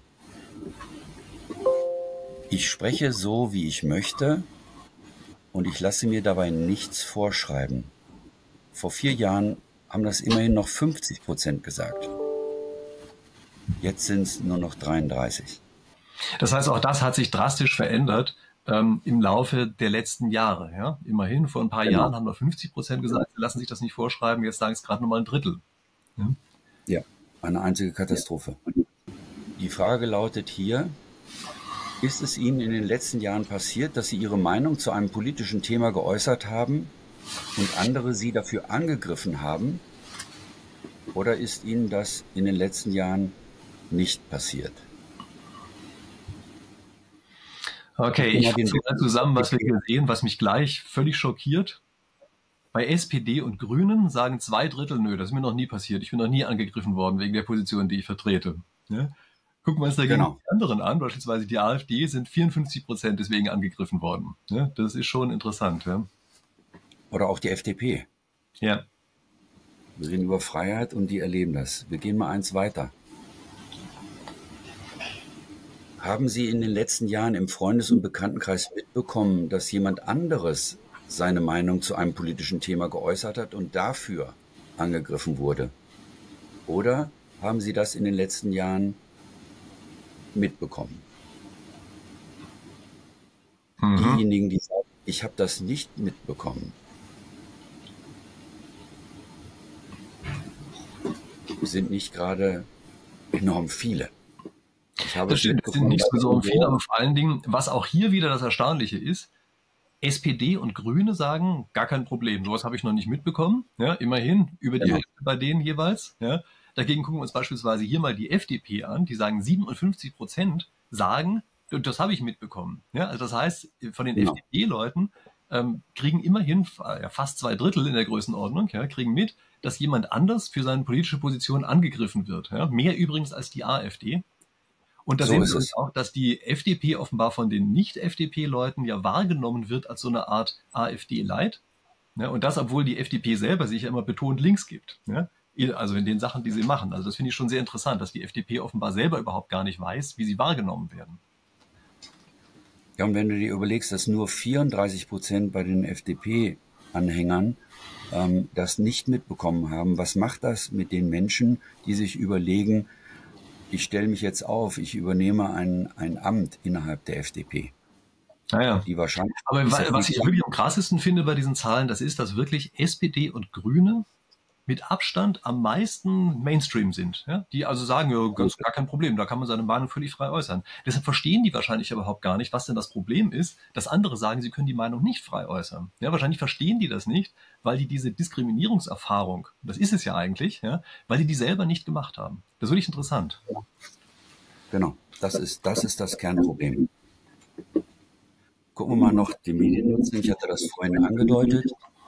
Ich spreche so, wie ich möchte und ich lasse mir dabei nichts vorschreiben. Vor vier Jahren haben das immerhin noch fünfzig Prozent gesagt. Jetzt sind es nur noch dreiunddreißig. Das heißt, auch das hat sich drastisch verändert ähm, im Laufe der letzten Jahre. Ja? Immerhin, vor ein paar Genau. Jahren haben wir fünfzig Prozent gesagt, sie lassen sich das nicht vorschreiben, jetzt sagen es gerade nochmal ein Drittel. Ja? Ja, eine einzige Katastrophe. Die Frage lautet hier, ist es Ihnen in den letzten Jahren passiert, dass Sie Ihre Meinung zu einem politischen Thema geäußert haben und andere Sie dafür angegriffen haben? Oder ist Ihnen das in den letzten Jahren nicht passiert? Okay, ich fasse mal zusammen, was wir hier sehen, was mich gleich völlig schockiert. Bei S P D und Grünen sagen zwei Drittel, nö, das ist mir noch nie passiert. Ich bin noch nie angegriffen worden wegen der Position, die ich vertrete. Ja? Gucken wir uns dagegen Genau. die anderen an, beispielsweise die AfD, sind vierundfünfzig Prozent deswegen angegriffen worden. Ja? Das ist schon interessant. Ja? Oder auch die F D P. Ja. Wir reden über Freiheit und die erleben das. Wir gehen mal eins weiter. Haben Sie in den letzten Jahren im Freundes- und Bekanntenkreis mitbekommen, dass jemand anderes seine Meinung zu einem politischen Thema geäußert hat und dafür angegriffen wurde? Oder haben Sie das in den letzten Jahren mitbekommen? Mhm. Diejenigen, die sagen, ich habe das nicht mitbekommen, sind nicht gerade enorm viele. Ich habe das stimmt, es sind nicht so viele, aber vor allen Dingen, was auch hier wieder das Erstaunliche ist, S P D und Grüne sagen, gar kein Problem, sowas habe ich noch nicht mitbekommen, ja, immerhin über die genau. Hälfte bei denen jeweils. Ja. Dagegen gucken wir uns beispielsweise hier mal die F D P an, die sagen siebenundfünfzig Prozent sagen, das habe ich mitbekommen. Ja. Also das heißt, von den genau. F D P-Leuten ähm, kriegen immerhin ja, fast zwei Drittel in der Größenordnung, ja, kriegen mit, dass jemand anders für seine politische Position angegriffen wird. Ja. Mehr übrigens als die AfD. Und da so sehen wir uns auch, dass die F D P offenbar von den Nicht-F D P-Leuten ja wahrgenommen wird als so eine Art AfD-Light. Ja, und das, obwohl die F D P selber sich ja immer betont links gibt. Ja, also in den Sachen, die sie machen. Also das finde ich schon sehr interessant, dass die F D P offenbar selber überhaupt gar nicht weiß, wie sie wahrgenommen werden. Ja, und wenn du dir überlegst, dass nur vierunddreißig Prozent bei den F D P-Anhängern ähm, das nicht mitbekommen haben, was macht das mit den Menschen, die sich überlegen, ich stelle mich jetzt auf, ich übernehme ein, ein Amt innerhalb der F D P. Naja. Die wahrscheinlich Aber was ich wirklich am krassesten finde bei diesen Zahlen, das ist, dass wirklich S P D und Grüne mit Abstand am meisten Mainstream sind. Ja? Die also sagen, ja, ganz gar kein Problem, da kann man seine Meinung völlig frei äußern. Deshalb verstehen die wahrscheinlich überhaupt gar nicht, was denn das Problem ist, dass andere sagen, sie können die Meinung nicht frei äußern. Ja, wahrscheinlich verstehen die das nicht, weil die diese Diskriminierungserfahrung, das ist es ja eigentlich, ja, weil die die selber nicht gemacht haben. Das ist wirklich interessant. Genau, das ist das, ist das Kernproblem. Gucken wir mal noch die Mediennutzen. Ich hatte das vorhin angedeutet.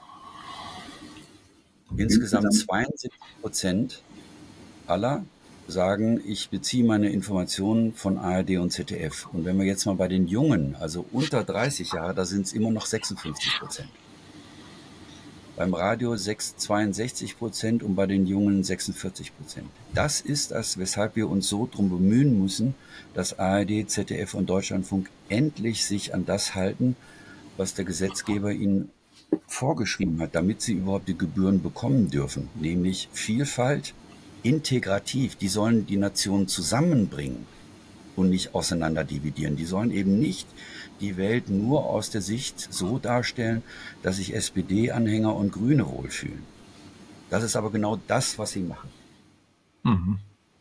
Insgesamt zweiundsiebzig Prozent aller sagen, ich beziehe meine Informationen von A R D und Z D F. Und wenn wir jetzt mal bei den Jungen, also unter dreißig Jahre, da sind es immer noch sechsundfünfzig Prozent. Beim Radio zweiundsechzig Prozent und bei den Jungen sechsundvierzig Prozent. Das ist das, weshalb wir uns so drum bemühen müssen, dass A R D, Z D F und Deutschlandfunk endlich sich an das halten, was der Gesetzgeber ihnen vorgeschrieben hat, damit sie überhaupt die Gebühren bekommen dürfen, nämlich Vielfalt, integrativ. Die sollen die Nation zusammenbringen und nicht auseinander dividieren. Die sollen eben nicht die Welt nur aus der Sicht so darstellen, dass sich S P D-Anhänger und Grüne wohlfühlen. Das ist aber genau das, was sie machen. Mhm.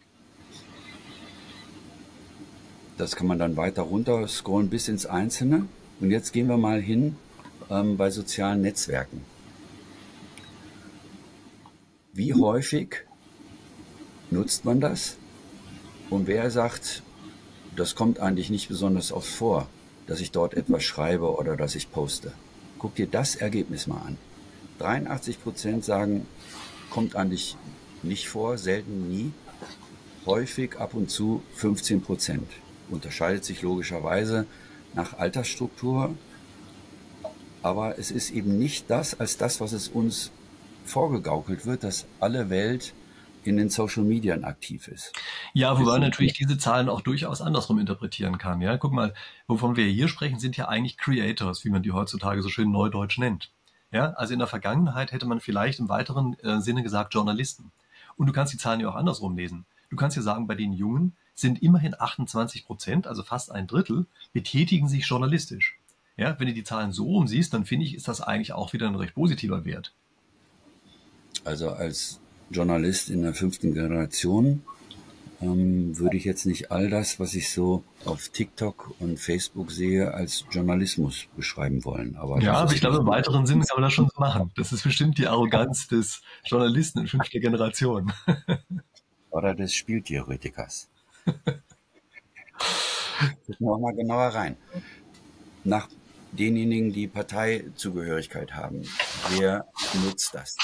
Das kann man dann weiter runter scrollen bis ins Einzelne. Und jetzt gehen wir mal hin ähm, bei sozialen Netzwerken. Wie häufig nutzt man das? Und wer sagt, das kommt eigentlich nicht besonders oft vor, dass ich dort etwas schreibe oder dass ich poste? Guck dir das Ergebnis mal an. dreiundachtzig Prozent sagen, kommt eigentlich nicht vor, selten, nie. Häufig, ab und zu fünfzehn Prozent. Unterscheidet sich logischerweise nach Altersstruktur, aber es ist eben nicht das als das, was es uns vorgegaukelt wird, dass alle Welt in den Social Medien aktiv ist. Ja, wobei man natürlich diese Zahlen auch durchaus andersrum interpretieren kann. Ja, guck mal, wovon wir hier sprechen, sind ja eigentlich Creators, wie man die heutzutage so schön neudeutsch nennt. Ja, also in der Vergangenheit hätte man vielleicht im weiteren äh, Sinne gesagt Journalisten. Und du kannst die Zahlen ja auch andersrum lesen. Du kannst ja sagen, bei den Jungen sind immerhin achtundzwanzig Prozent, also fast ein Drittel, betätigen sich journalistisch. Ja, wenn du die Zahlen so umsiehst, dann finde ich, ist das eigentlich auch wieder ein recht positiver Wert. Also als Journalist in der fünften Generation ähm, würde ich jetzt nicht all das, was ich so auf TikTok und Facebook sehe, als Journalismus beschreiben wollen. Aber ja, aber ich glaube, im gut. weiteren Sinne kann man das schon so machen. Das ist bestimmt die Arroganz des Journalisten in fünfter Generation. Oder des Spieltheoretikers. Gucken wir auch mal genauer rein. Nach denjenigen, die Parteizugehörigkeit haben, wer nutzt das?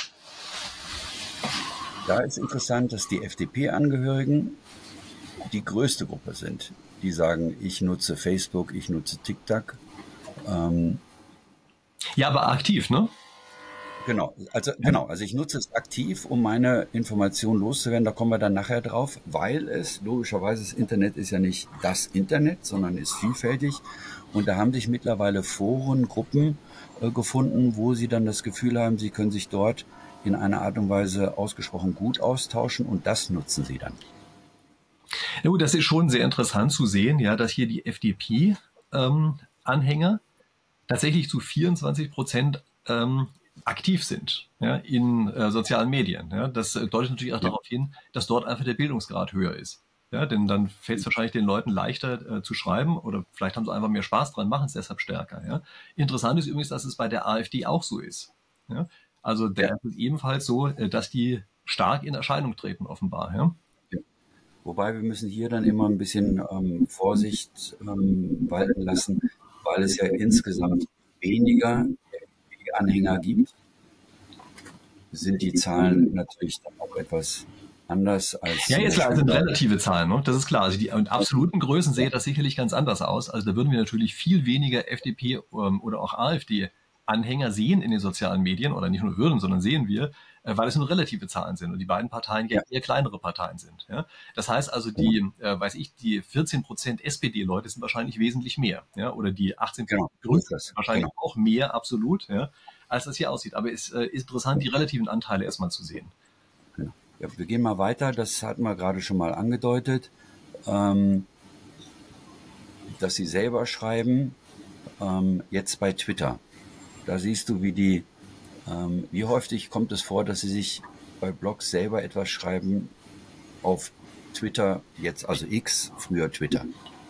Da ist interessant, dass die F D P-Angehörigen die größte Gruppe sind. Die sagen, ich nutze Facebook, ich nutze TikTok. Ähm, ja, aber aktiv, ne? Genau, also genau, also ich nutze es aktiv, um meine Informationen loszuwerden. Da kommen wir dann nachher drauf, weil es logischerweise, das Internet ist ja nicht das Internet, sondern ist vielfältig. Und da haben sich mittlerweile Foren, Gruppen äh, gefunden, wo sie dann das Gefühl haben, sie können sich dort in einer Art und Weise ausgesprochen gut austauschen, und das nutzen sie dann. Ja gut, das ist schon sehr interessant zu sehen, ja, dass hier die F D P-Anhänger ähm, tatsächlich zu vierundzwanzig Prozent ähm, aktiv sind, ja, in äh, sozialen Medien. Ja. Das äh, deutet natürlich auch ja. darauf hin, dass dort einfach der Bildungsgrad höher ist. Ja, denn dann fällt es wahrscheinlich den Leuten leichter äh, zu schreiben, oder vielleicht haben sie einfach mehr Spaß dran, machen es deshalb stärker. Ja. Interessant ist übrigens, dass es bei der AfD auch so ist. Ja. Also der ja. ist ebenfalls so, äh, dass die stark in Erscheinung treten, offenbar. Ja. Ja. Wobei wir müssen hier dann immer ein bisschen ähm, Vorsicht ähm, walten lassen, weil es ja insgesamt weniger Anhänger gibt, sind die Zahlen natürlich dann auch etwas anders als... Ja, jetzt klar, das sind relative Zahlen, ne? Das ist klar. Also die in absoluten Größen sähe das sicherlich ganz anders aus. Also da würden wir natürlich viel weniger F D P ähm, oder auch AfD-Anhänger sehen in den sozialen Medien, oder nicht nur würden, sondern sehen wir, äh, weil es nur relative Zahlen sind und die beiden Parteien ja eher kleinere Parteien sind. Ja? Das heißt also, die, äh, weiß ich, die vierzehn Prozent S P D-Leute sind wahrscheinlich wesentlich mehr, ja, oder die achtzehn Prozent genau, Grünen wahrscheinlich genau. auch mehr, absolut, ja, als das hier aussieht. Aber es äh, ist interessant, die relativen Anteile erstmal zu sehen. Ja, wir gehen mal weiter. Das hatten wir gerade schon mal angedeutet, ähm, dass Sie selber schreiben, ähm, jetzt bei Twitter. Da siehst du, wie die, ähm, wie häufig kommt es vor, dass Sie sich bei Blogs selber etwas schreiben auf Twitter, jetzt also X, früher Twitter.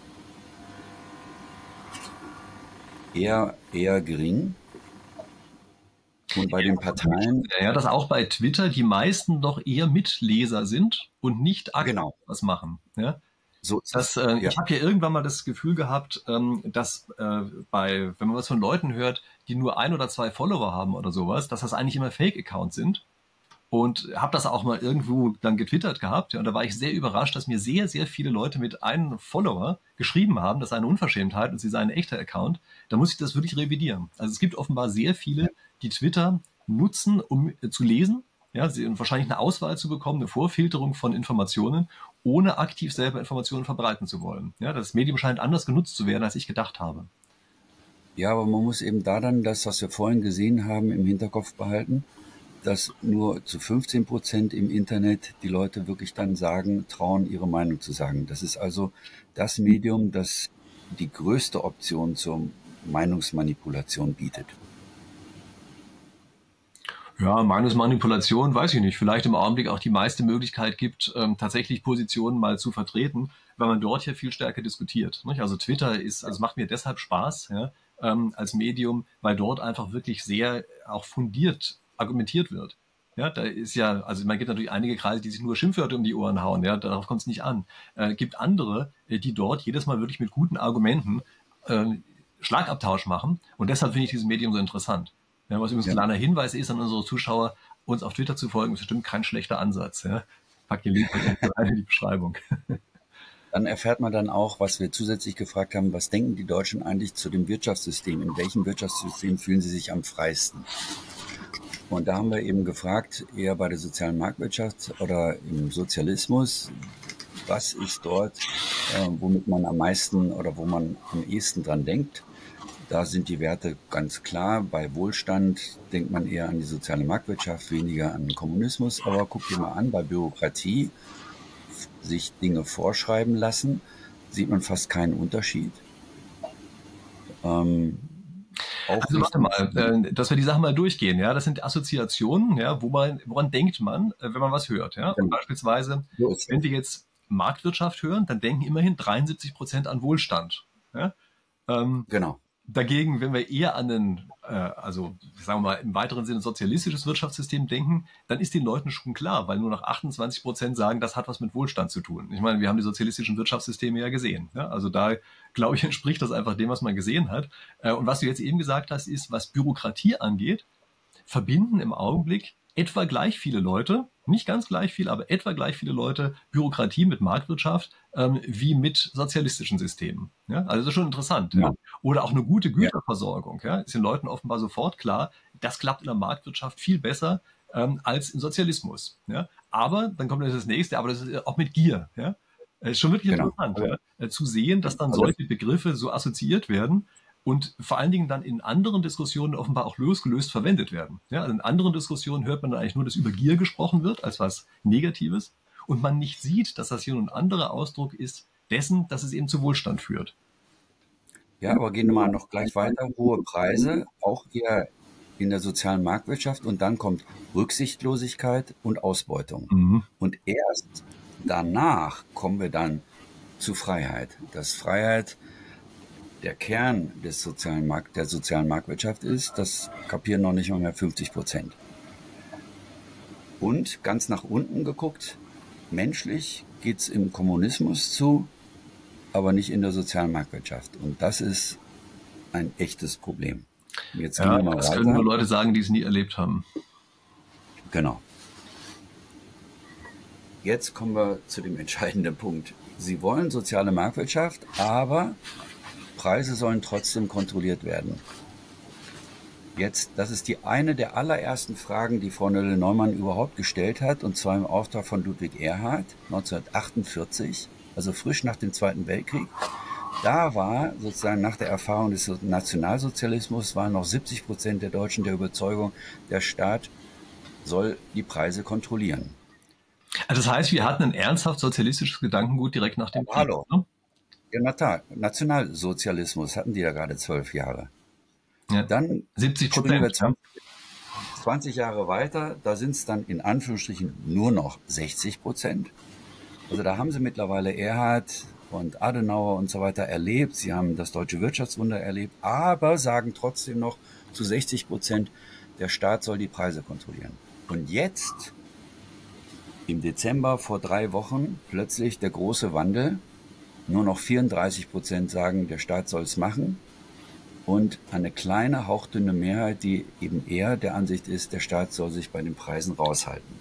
Eher, eher gering. Und bei den Parteien... Ja, dass auch bei Twitter die meisten doch eher Mitleser sind und nicht aktiv genau. was machen. Ja? So das, äh, ja. Ich habe ja irgendwann mal das Gefühl gehabt, ähm, dass äh, bei, wenn man was von Leuten hört, die nur ein oder zwei Follower haben oder sowas, dass das eigentlich immer Fake-Accounts sind. Und habe das auch mal irgendwo dann getwittert gehabt. Ja, und da war ich sehr überrascht, dass mir sehr, sehr viele Leute mit einem Follower geschrieben haben, das sei eine Unverschämtheit und sie sei ein echter Account. Da muss ich das wirklich revidieren. Also es gibt offenbar sehr viele, die Twitter nutzen, um äh, zu lesen, ja, und wahrscheinlich eine Auswahl zu bekommen, eine Vorfilterung von Informationen, ohne aktiv selber Informationen verbreiten zu wollen. Ja, das Medium scheint anders genutzt zu werden, als ich gedacht habe. Ja, aber man muss eben da dann das, was wir vorhin gesehen haben, im Hinterkopf behalten, dass nur zu fünfzehn Prozent im Internet die Leute wirklich dann sagen, trauen, ihre Meinung zu sagen. Das ist also das Medium, das die größte Option zur Meinungsmanipulation bietet. Ja, Meinungsmanipulation, weiß ich nicht. Vielleicht im Augenblick auch die meiste Möglichkeit gibt, ähm, tatsächlich Positionen mal zu vertreten, weil man dort ja viel stärker diskutiert. Nicht? Also Twitter ist, also macht mir deshalb Spaß, ja, ähm, als Medium, weil dort einfach wirklich sehr auch fundiert argumentiert wird. Ja, da ist ja, also man gibt natürlich einige Kreise, die sich nur Schimpfwörter um die Ohren hauen, ja, darauf kommt es nicht an. Äh, gibt andere, die dort jedes Mal wirklich mit guten Argumenten äh, Schlagabtausch machen, und deshalb finde ich dieses Medium so interessant. Ja, was übrigens ein kleiner Hinweis ist an unsere Zuschauer, uns auf Twitter zu folgen, ist bestimmt kein schlechter Ansatz. Ja. Pack den Link in die Beschreibung. Dann erfährt man dann auch, was wir zusätzlich gefragt haben, was denken die Deutschen eigentlich zu dem Wirtschaftssystem? In welchem Wirtschaftssystem fühlen sie sich am freisten? Und da haben wir eben gefragt, eher bei der sozialen Marktwirtschaft oder im Sozialismus, was ist dort, äh, womit man am meisten oder wo man am ehesten dran denkt? Da sind die Werte ganz klar. Bei Wohlstand denkt man eher an die soziale Marktwirtschaft, weniger an den Kommunismus. Aber guck dir mal an, bei Bürokratie sich Dinge vorschreiben lassen, sieht man fast keinen Unterschied. Ähm, auch Also warte mal, äh, dass wir die Sachen mal durchgehen. Ja, das sind Assoziationen, ja, wo man, woran denkt man, äh, wenn man was hört. Ja, und beispielsweise, so ist wenn wir jetzt Marktwirtschaft hören, dann denken immerhin dreiundsiebzig Prozent an Wohlstand. Ja? Ähm, genau. Dagegen, wenn wir eher an ein, äh, also sagen wir mal im weiteren Sinne sozialistisches Wirtschaftssystem denken, dann ist den Leuten schon klar, weil nur noch achtundzwanzig Prozent sagen, das hat was mit Wohlstand zu tun. Ich meine, wir haben die sozialistischen Wirtschaftssysteme ja gesehen. Ja? Also da, glaube ich, entspricht das einfach dem, was man gesehen hat. Äh, und was du jetzt eben gesagt hast, ist, was Bürokratie angeht, verbinden im Augenblick etwa gleich viele Leute, nicht ganz gleich viel, aber etwa gleich viele Leute Bürokratie mit Marktwirtschaft ähm, wie mit sozialistischen Systemen. Ja? Also das ist schon interessant. Ja. Ja. Oder auch eine gute Güterversorgung. Ja? Ist den Leuten offenbar sofort klar, das klappt in der Marktwirtschaft viel besser ähm, als im Sozialismus. Ja? Aber dann kommt das nächste, aber das ist auch mit Gier. Ja? Ist schon wirklich genau. interessant, ja? Zu sehen, dass dann solche Begriffe so assoziiert werden und vor allen Dingen dann in anderen Diskussionen offenbar auch losgelöst verwendet werden. Ja, also in anderen Diskussionen hört man dann eigentlich nur, dass über Gier gesprochen wird, als was Negatives, und man nicht sieht, dass das hier ein anderer Ausdruck ist dessen, dass es eben zu Wohlstand führt. Ja, aber gehen wir mal noch gleich weiter. Hohe Preise, auch eher in der sozialen Marktwirtschaft, und dann kommt Rücksichtslosigkeit und Ausbeutung. Mhm. Und erst danach kommen wir dann zu Freiheit. Dass Freiheit der Kern des sozialen Markt, der sozialen Marktwirtschaft ist, das kapieren noch nicht mal mehr fünfzig Prozent. Und ganz nach unten geguckt, menschlich geht es im Kommunismus zu, aber nicht in der sozialen Marktwirtschaft. Und das ist ein echtes Problem. Jetzt ja, wir mal das weiter. Können nur Leute sagen, die es nie erlebt haben. Genau. Jetzt kommen wir zu dem entscheidenden Punkt. Sie wollen soziale Marktwirtschaft, aber Preise sollen trotzdem kontrolliert werden. Jetzt, das ist die eine der allerersten Fragen, die Frau Nölle-Neumann überhaupt gestellt hat, und zwar im Auftrag von Ludwig Erhard neunzehnhundertachtundvierzig, also frisch nach dem Zweiten Weltkrieg. Da war sozusagen nach der Erfahrung des Nationalsozialismus waren noch siebzig Prozent der Deutschen der Überzeugung, der Staat soll die Preise kontrollieren. Also das heißt, wir hatten ein ernsthaft sozialistisches Gedankengut direkt nach dem Krieg. Hallo. Ne? Ja, Nationalsozialismus hatten die ja gerade zwölf Jahre. Ja, dann siebzig Prozent. zwanzig Jahre weiter, da sind es dann in Anführungsstrichen nur noch sechzig Prozent. Also da haben sie mittlerweile Erhard und Adenauer und so weiter erlebt. Sie haben das deutsche Wirtschaftswunder erlebt, aber sagen trotzdem noch zu sechzig Prozent, der Staat soll die Preise kontrollieren. Und jetzt, im Dezember vor drei Wochen, plötzlich der große Wandel. Nur noch vierunddreißig Prozent sagen, der Staat soll es machen. Und eine kleine, hauchdünne Mehrheit, die eben eher der Ansicht ist, der Staat soll sich bei den Preisen raushalten.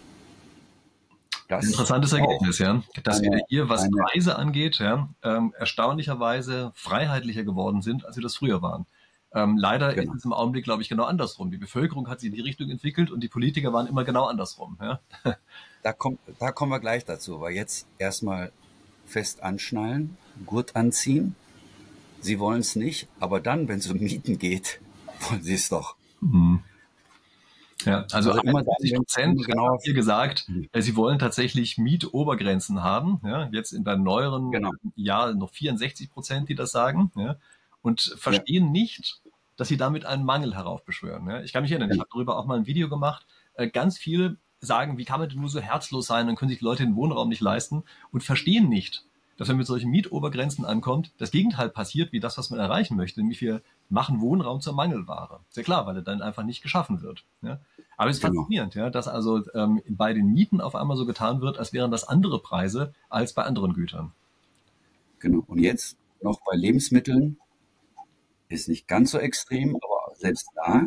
Das interessantes Ergebnis, ja, dass eine, wir hier, was eine, Preise angeht, ja, ähm, erstaunlicherweise freiheitlicher geworden sind, als wir das früher waren. Ähm, leider genau. ist es im Augenblick, glaube ich, genau andersrum. Die Bevölkerung hat sich in die Richtung entwickelt und die Politiker waren immer genau andersrum. Ja. Da, kommt, da kommen wir gleich dazu, weil jetzt erstmal fest anschnallen, Gurt anziehen. Sie wollen es nicht, aber dann, wenn es um Mieten geht, wollen sie es doch. Mhm. Ja, also, also einundsiebzig Prozent genau haben hier gesagt, mhm. sie wollen tatsächlich Mietobergrenzen haben. Ja, jetzt in deinem neueren genau. Jahr noch vierundsechzig Prozent, die das sagen. Ja, und verstehen ja. nicht, dass sie damit einen Mangel heraufbeschwören. Ja, ich kann mich erinnern, ja. ich habe darüber auch mal ein Video gemacht. Ganz viele sagen, wie kann man denn nur so herzlos sein, dann können sich die Leute den Wohnraum nicht leisten und verstehen nicht, dass wenn mit solchen Mietobergrenzen ankommt, das Gegenteil passiert, wie das, was man erreichen möchte, nämlich wir machen Wohnraum zur Mangelware. Sehr klar, weil er dann einfach nicht geschaffen wird. Ja. Aber es ist genau. faszinierend, ja, dass also ähm, bei den Mieten auf einmal so getan wird, als wären das andere Preise als bei anderen Gütern. Genau. Und jetzt noch bei Lebensmitteln ist nicht ganz so extrem, aber selbst da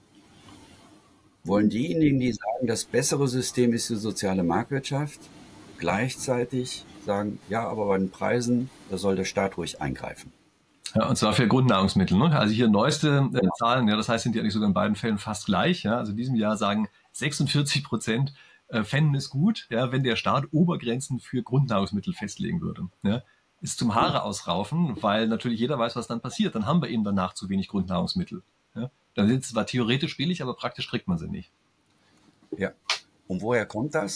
wollen diejenigen, die sagen, das bessere System ist die soziale Marktwirtschaft, gleichzeitig sagen, ja, aber bei den Preisen, da soll der Staat ruhig eingreifen. Ja, und zwar für Grundnahrungsmittel. Ne? Also hier neueste äh, Zahlen, ja, das heißt, sind die eigentlich sogar in beiden Fällen fast gleich. Ja? Also in diesem Jahr sagen sechsundvierzig Prozent äh, fänden es gut, ja, wenn der Staat Obergrenzen für Grundnahrungsmittel festlegen würde. Ja? Ist zum Haare ausraufen, weil natürlich jeder weiß, was dann passiert. Dann haben wir eben danach zu wenig Grundnahrungsmittel. Ja? Dann sind sie zwar theoretisch billig, aber praktisch kriegt man sie nicht. Ja. Und woher kommt das?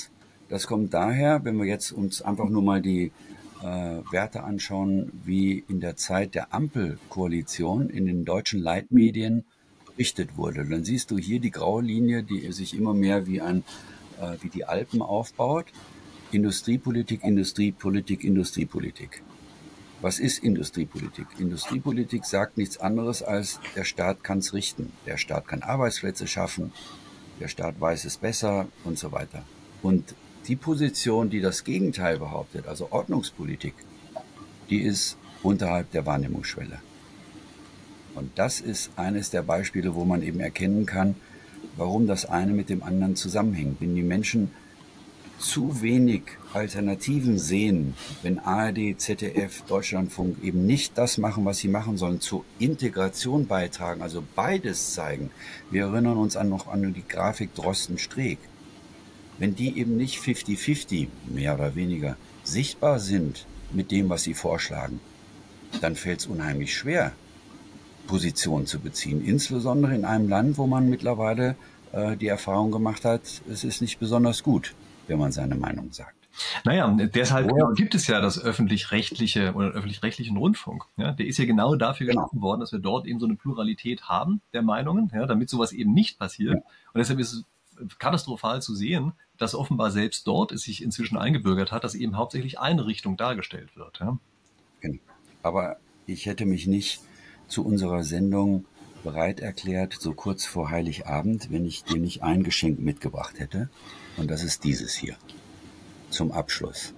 Das kommt daher, wenn wir jetzt uns einfach nur mal die äh, Werte anschauen, wie in der Zeit der Ampelkoalition in den deutschen Leitmedien berichtet wurde. Dann siehst du hier die graue Linie, die sich immer mehr wie ein äh, wie die Alpen aufbaut. Industriepolitik, Industriepolitik, Industriepolitik. Was ist Industriepolitik? Industriepolitik sagt nichts anderes als, der Staat kann es richten. Der Staat kann Arbeitsplätze schaffen, der Staat weiß es besser und so weiter. Und die Position, die das Gegenteil behauptet, also Ordnungspolitik, die ist unterhalb der Wahrnehmungsschwelle. Und das ist eines der Beispiele, wo man eben erkennen kann, warum das eine mit dem anderen zusammenhängt. Wenn die Menschen zu wenig Alternativen sehen, wenn A R D, Z D F, Deutschlandfunk eben nicht das machen, was sie machen sollen, zur Integration beitragen, also beides zeigen. Wir erinnern uns an noch an die Grafik Drosten-Streeck. Wenn die eben nicht fifty fifty, mehr oder weniger, sichtbar sind mit dem, was sie vorschlagen, dann fällt es unheimlich schwer, Position zu beziehen. Insbesondere in einem Land, wo man mittlerweile äh, die Erfahrung gemacht hat, es ist nicht besonders gut, wenn man seine Meinung sagt. Naja, deshalb genau gibt es ja das öffentlich-rechtliche oder öffentlich-rechtlichen Rundfunk. Ja, der ist ja genau dafür Genau. geschaffen worden, dass wir dort eben so eine Pluralität haben der Meinungen, ja, damit sowas eben nicht passiert. Ja. Und deshalb ist es katastrophal zu sehen, dass offenbar selbst dort es sich inzwischen eingebürgert hat, dass eben hauptsächlich eine Richtung dargestellt wird. Ja. Genau. Aber ich hätte mich nicht zu unserer Sendung bereit erklärt, so kurz vor Heiligabend, wenn ich dir nicht ein Geschenk mitgebracht hätte. Und das ist dieses hier. Zum Abschluss.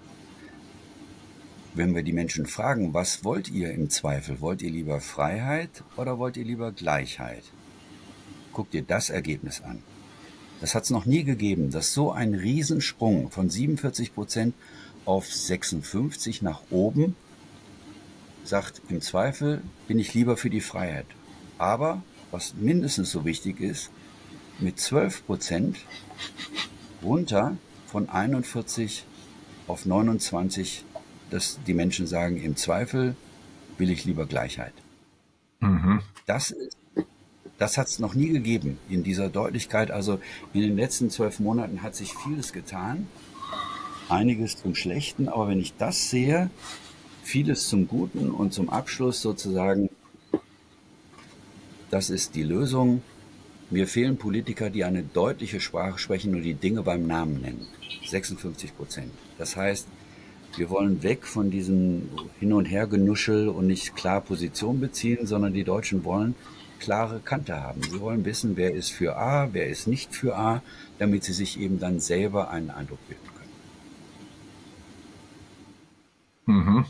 Wenn wir die Menschen fragen, was wollt ihr im Zweifel? Wollt ihr lieber Freiheit oder wollt ihr lieber Gleichheit? Guck dir das Ergebnis an. Das hat es noch nie gegeben, dass so ein Riesensprung von siebenundvierzig Prozent auf sechsundfünfzig nach oben sagt, im Zweifel bin ich lieber für die Freiheit. Aber, was mindestens so wichtig ist, mit zwölf Prozent runter von einundvierzig auf neunundzwanzig, dass die Menschen sagen, im Zweifel will ich lieber Gleichheit. Mhm. Das, das hat es noch nie gegeben in dieser Deutlichkeit. Also in den letzten zwölf Monaten hat sich vieles getan, einiges zum Schlechten, aber wenn ich das sehe, vieles zum Guten und zum Abschluss sozusagen, das ist die Lösung. Mir fehlen Politiker, die eine deutliche Sprache sprechen und die Dinge beim Namen nennen. sechsundfünfzig Prozent. Das heißt, wir wollen weg von diesem Hin- und Hergenuschel und nicht klar Position beziehen, sondern die Deutschen wollen klare Kante haben. Sie wollen wissen, wer ist für A, wer ist nicht für A, damit sie sich eben dann selber einen Eindruck bilden können. Mhm.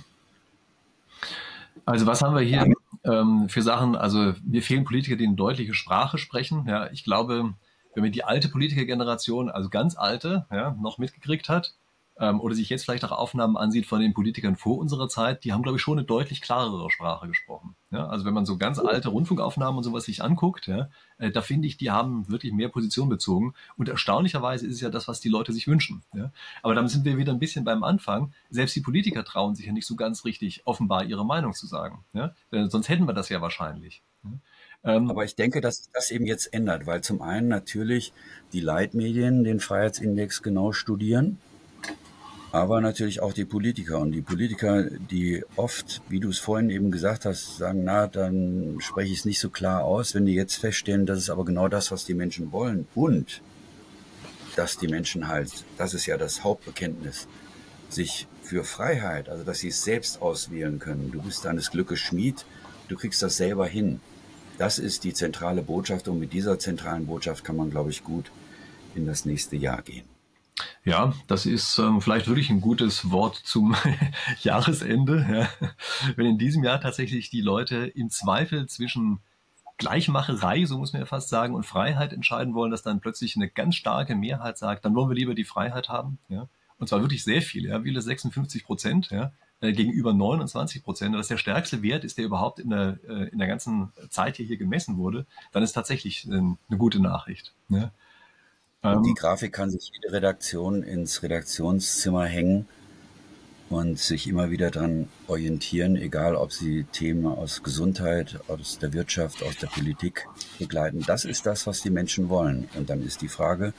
Also was haben wir hier ähm, für Sachen? Also mir fehlen Politiker, die eine deutliche Sprache sprechen. Ja, ich glaube, wenn man die alte Politikergeneration, also ganz alte, ja, noch mitgekriegt hat ähm, oder sich jetzt vielleicht auch Aufnahmen ansieht von den Politikern vor unserer Zeit, die haben, glaube ich, schon eine deutlich klarere Sprache gesprochen. Ja, also wenn man so ganz alte Rundfunkaufnahmen und sowas sich anguckt, ja, äh, da finde ich, die haben wirklich mehr Position bezogen. Und erstaunlicherweise ist es ja das, was die Leute sich wünschen. Ja. Aber dann sind wir wieder ein bisschen beim Anfang. Selbst die Politiker trauen sich ja nicht so ganz richtig, offenbar ihre Meinung zu sagen. Ja. Denn sonst hätten wir das ja wahrscheinlich. Ja. Ähm, Aber ich denke, dass sich das eben jetzt ändert, weil zum einen natürlich die Leitmedien den Freiheitsindex genau studieren, aber natürlich auch die Politiker. Und die Politiker, die oft, wie du es vorhin eben gesagt hast, sagen, na, dann spreche ich es nicht so klar aus, wenn die jetzt feststellen, das ist aber genau das, was die Menschen wollen. Und dass die Menschen halt, das ist ja das Hauptbekenntnis, sich für Freiheit, also dass sie es selbst auswählen können. Du bist deines Glückes Schmied, du kriegst das selber hin. Das ist die zentrale Botschaft und mit dieser zentralen Botschaft kann man, glaube ich, gut in das nächste Jahr gehen. Ja, das ist ähm, vielleicht wirklich ein gutes Wort zum Jahresende. Ja. Wenn in diesem Jahr tatsächlich die Leute im Zweifel zwischen Gleichmacherei, so muss man ja fast sagen, und Freiheit entscheiden wollen, dass dann plötzlich eine ganz starke Mehrheit sagt, dann wollen wir lieber die Freiheit haben. Ja. Und zwar wirklich sehr viel, ja, viele sechsundfünfzig Prozent, ja, äh, gegenüber neunundzwanzig Prozent. Das ist der stärkste Wert, ist der überhaupt in der, äh, in der ganzen Zeit, die hier gemessen wurde, dann ist tatsächlich äh, eine gute Nachricht. Ja. Und die Grafik kann sich jede Redaktion ins Redaktionszimmer hängen und sich immer wieder dran orientieren, egal ob sie Themen aus Gesundheit, aus der Wirtschaft, aus der Politik begleiten. Das ist das, was die Menschen wollen. Und dann ist die Frage,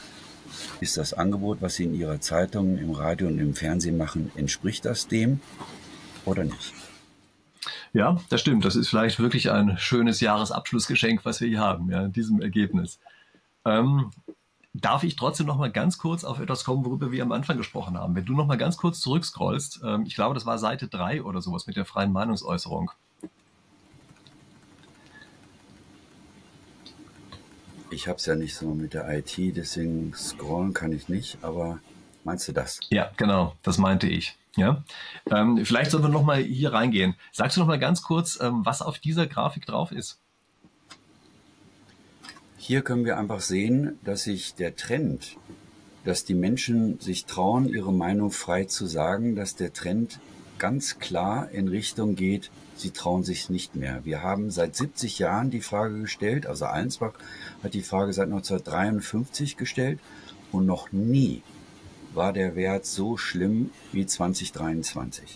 Ist das Angebot, was Sie in Ihrer Zeitung, im Radio und im Fernsehen machen, entspricht das dem oder nicht? Ja, das stimmt. Das ist vielleicht wirklich ein schönes Jahresabschlussgeschenk, was wir hier haben, ja, in diesem Ergebnis. Ähm, darf ich trotzdem noch mal ganz kurz auf etwas kommen, worüber wir am Anfang gesprochen haben? Wenn du noch mal ganz kurz zurückscrollst, ähm, ich glaube, das war Seite drei oder sowas mit der freien Meinungsäußerung. Ich habe es ja nicht so mit der I T, deswegen scrollen kann ich nicht, aber meinst du das? Ja, genau, das meinte ich. Ja, ähm, vielleicht sollen wir noch mal hier reingehen. Sagst du noch mal ganz kurz, ähm, was auf dieser Grafik drauf ist? Hier können wir einfach sehen, dass sich der Trend, dass die Menschen sich trauen, ihre Meinung frei zu sagen, dass der Trend ganz klar in Richtung geht, sie trauen sich nicht mehr. Wir haben seit siebzig Jahren die Frage gestellt, also Allensbach hat die Frage seit neunzehnhundertdreiundfünfzig gestellt und noch nie war der Wert so schlimm wie zwanzig dreiundzwanzig.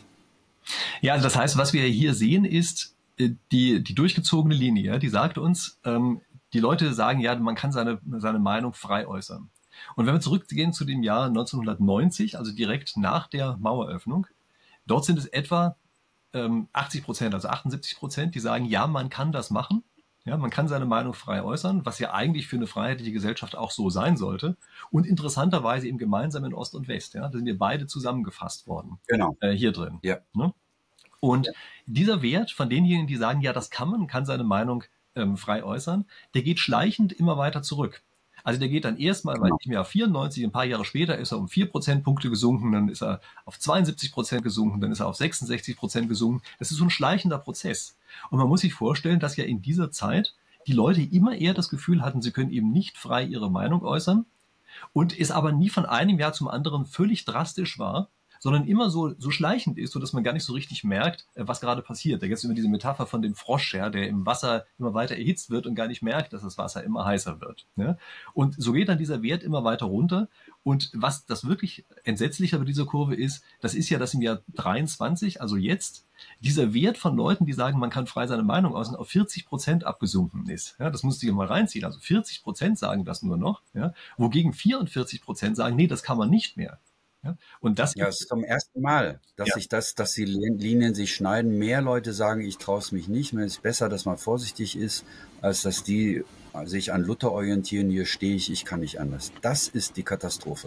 Ja, also das heißt, was wir hier sehen, ist die, die durchgezogene Linie. Die sagt uns, ähm, die Leute sagen, ja, man kann seine, seine Meinung frei äußern. Und wenn wir zurückgehen zu dem Jahr neunzehnhundertneunzig, also direkt nach der Maueröffnung, dort sind es etwa ähm, achtzig Prozent, also achtundsiebzig Prozent, die sagen, ja, man kann das machen. Ja, man kann seine Meinung frei äußern, was ja eigentlich für eine freiheitliche Gesellschaft auch so sein sollte. Und interessanterweise eben gemeinsam in Ost und West. Ja, da sind wir beide zusammengefasst worden. Genau. Äh, hier drin. Ja. Ne? Und ja. dieser Wert von denjenigen, die sagen, ja, das kann man, kann seine Meinung ähm, frei äußern, der geht schleichend immer weiter zurück. Also der geht dann erstmal, genau. im Jahr vierundneunzig, ein paar Jahre später ist er um vier Prozentpunkte gesunken, dann ist er auf zweiundsiebzig Prozent gesunken, dann ist er auf sechsundsechzig Prozent gesunken. Das ist so ein schleichender Prozess. Und man muss sich vorstellen, dass ja in dieser Zeit die Leute immer eher das Gefühl hatten, sie können eben nicht frei ihre Meinung äußern und es aber nie von einem Jahr zum anderen völlig drastisch war, sondern immer so, so schleichend ist, sodass man gar nicht so richtig merkt, was gerade passiert. Da gibt es immer diese Metapher von dem Frosch, ja, der im Wasser immer weiter erhitzt wird und gar nicht merkt, dass das Wasser immer heißer wird. Ja? Und so geht dann dieser Wert immer weiter runter. Und was das wirklich Entsetzliche bei dieser Kurve ist, das ist ja, dass im Jahr dreiundzwanzig, also jetzt, dieser Wert von Leuten, die sagen, man kann frei seine Meinung äußern, auf vierzig Prozent abgesunken ist. Ja, das musst du dir mal reinziehen. Also vierzig Prozent sagen das nur noch, ja, wogegen vierundvierzig Prozent sagen, nee, das kann man nicht mehr. Ja, und das ja, es ist zum ersten Mal, dass ja. sich das, dass die Linien sich schneiden. Mehr Leute sagen, ich traue es mich nicht mehr. Es ist besser, dass man vorsichtig ist, als dass die sich an Luther orientieren. Hier stehe ich, ich kann nicht anders. Das ist die Katastrophe.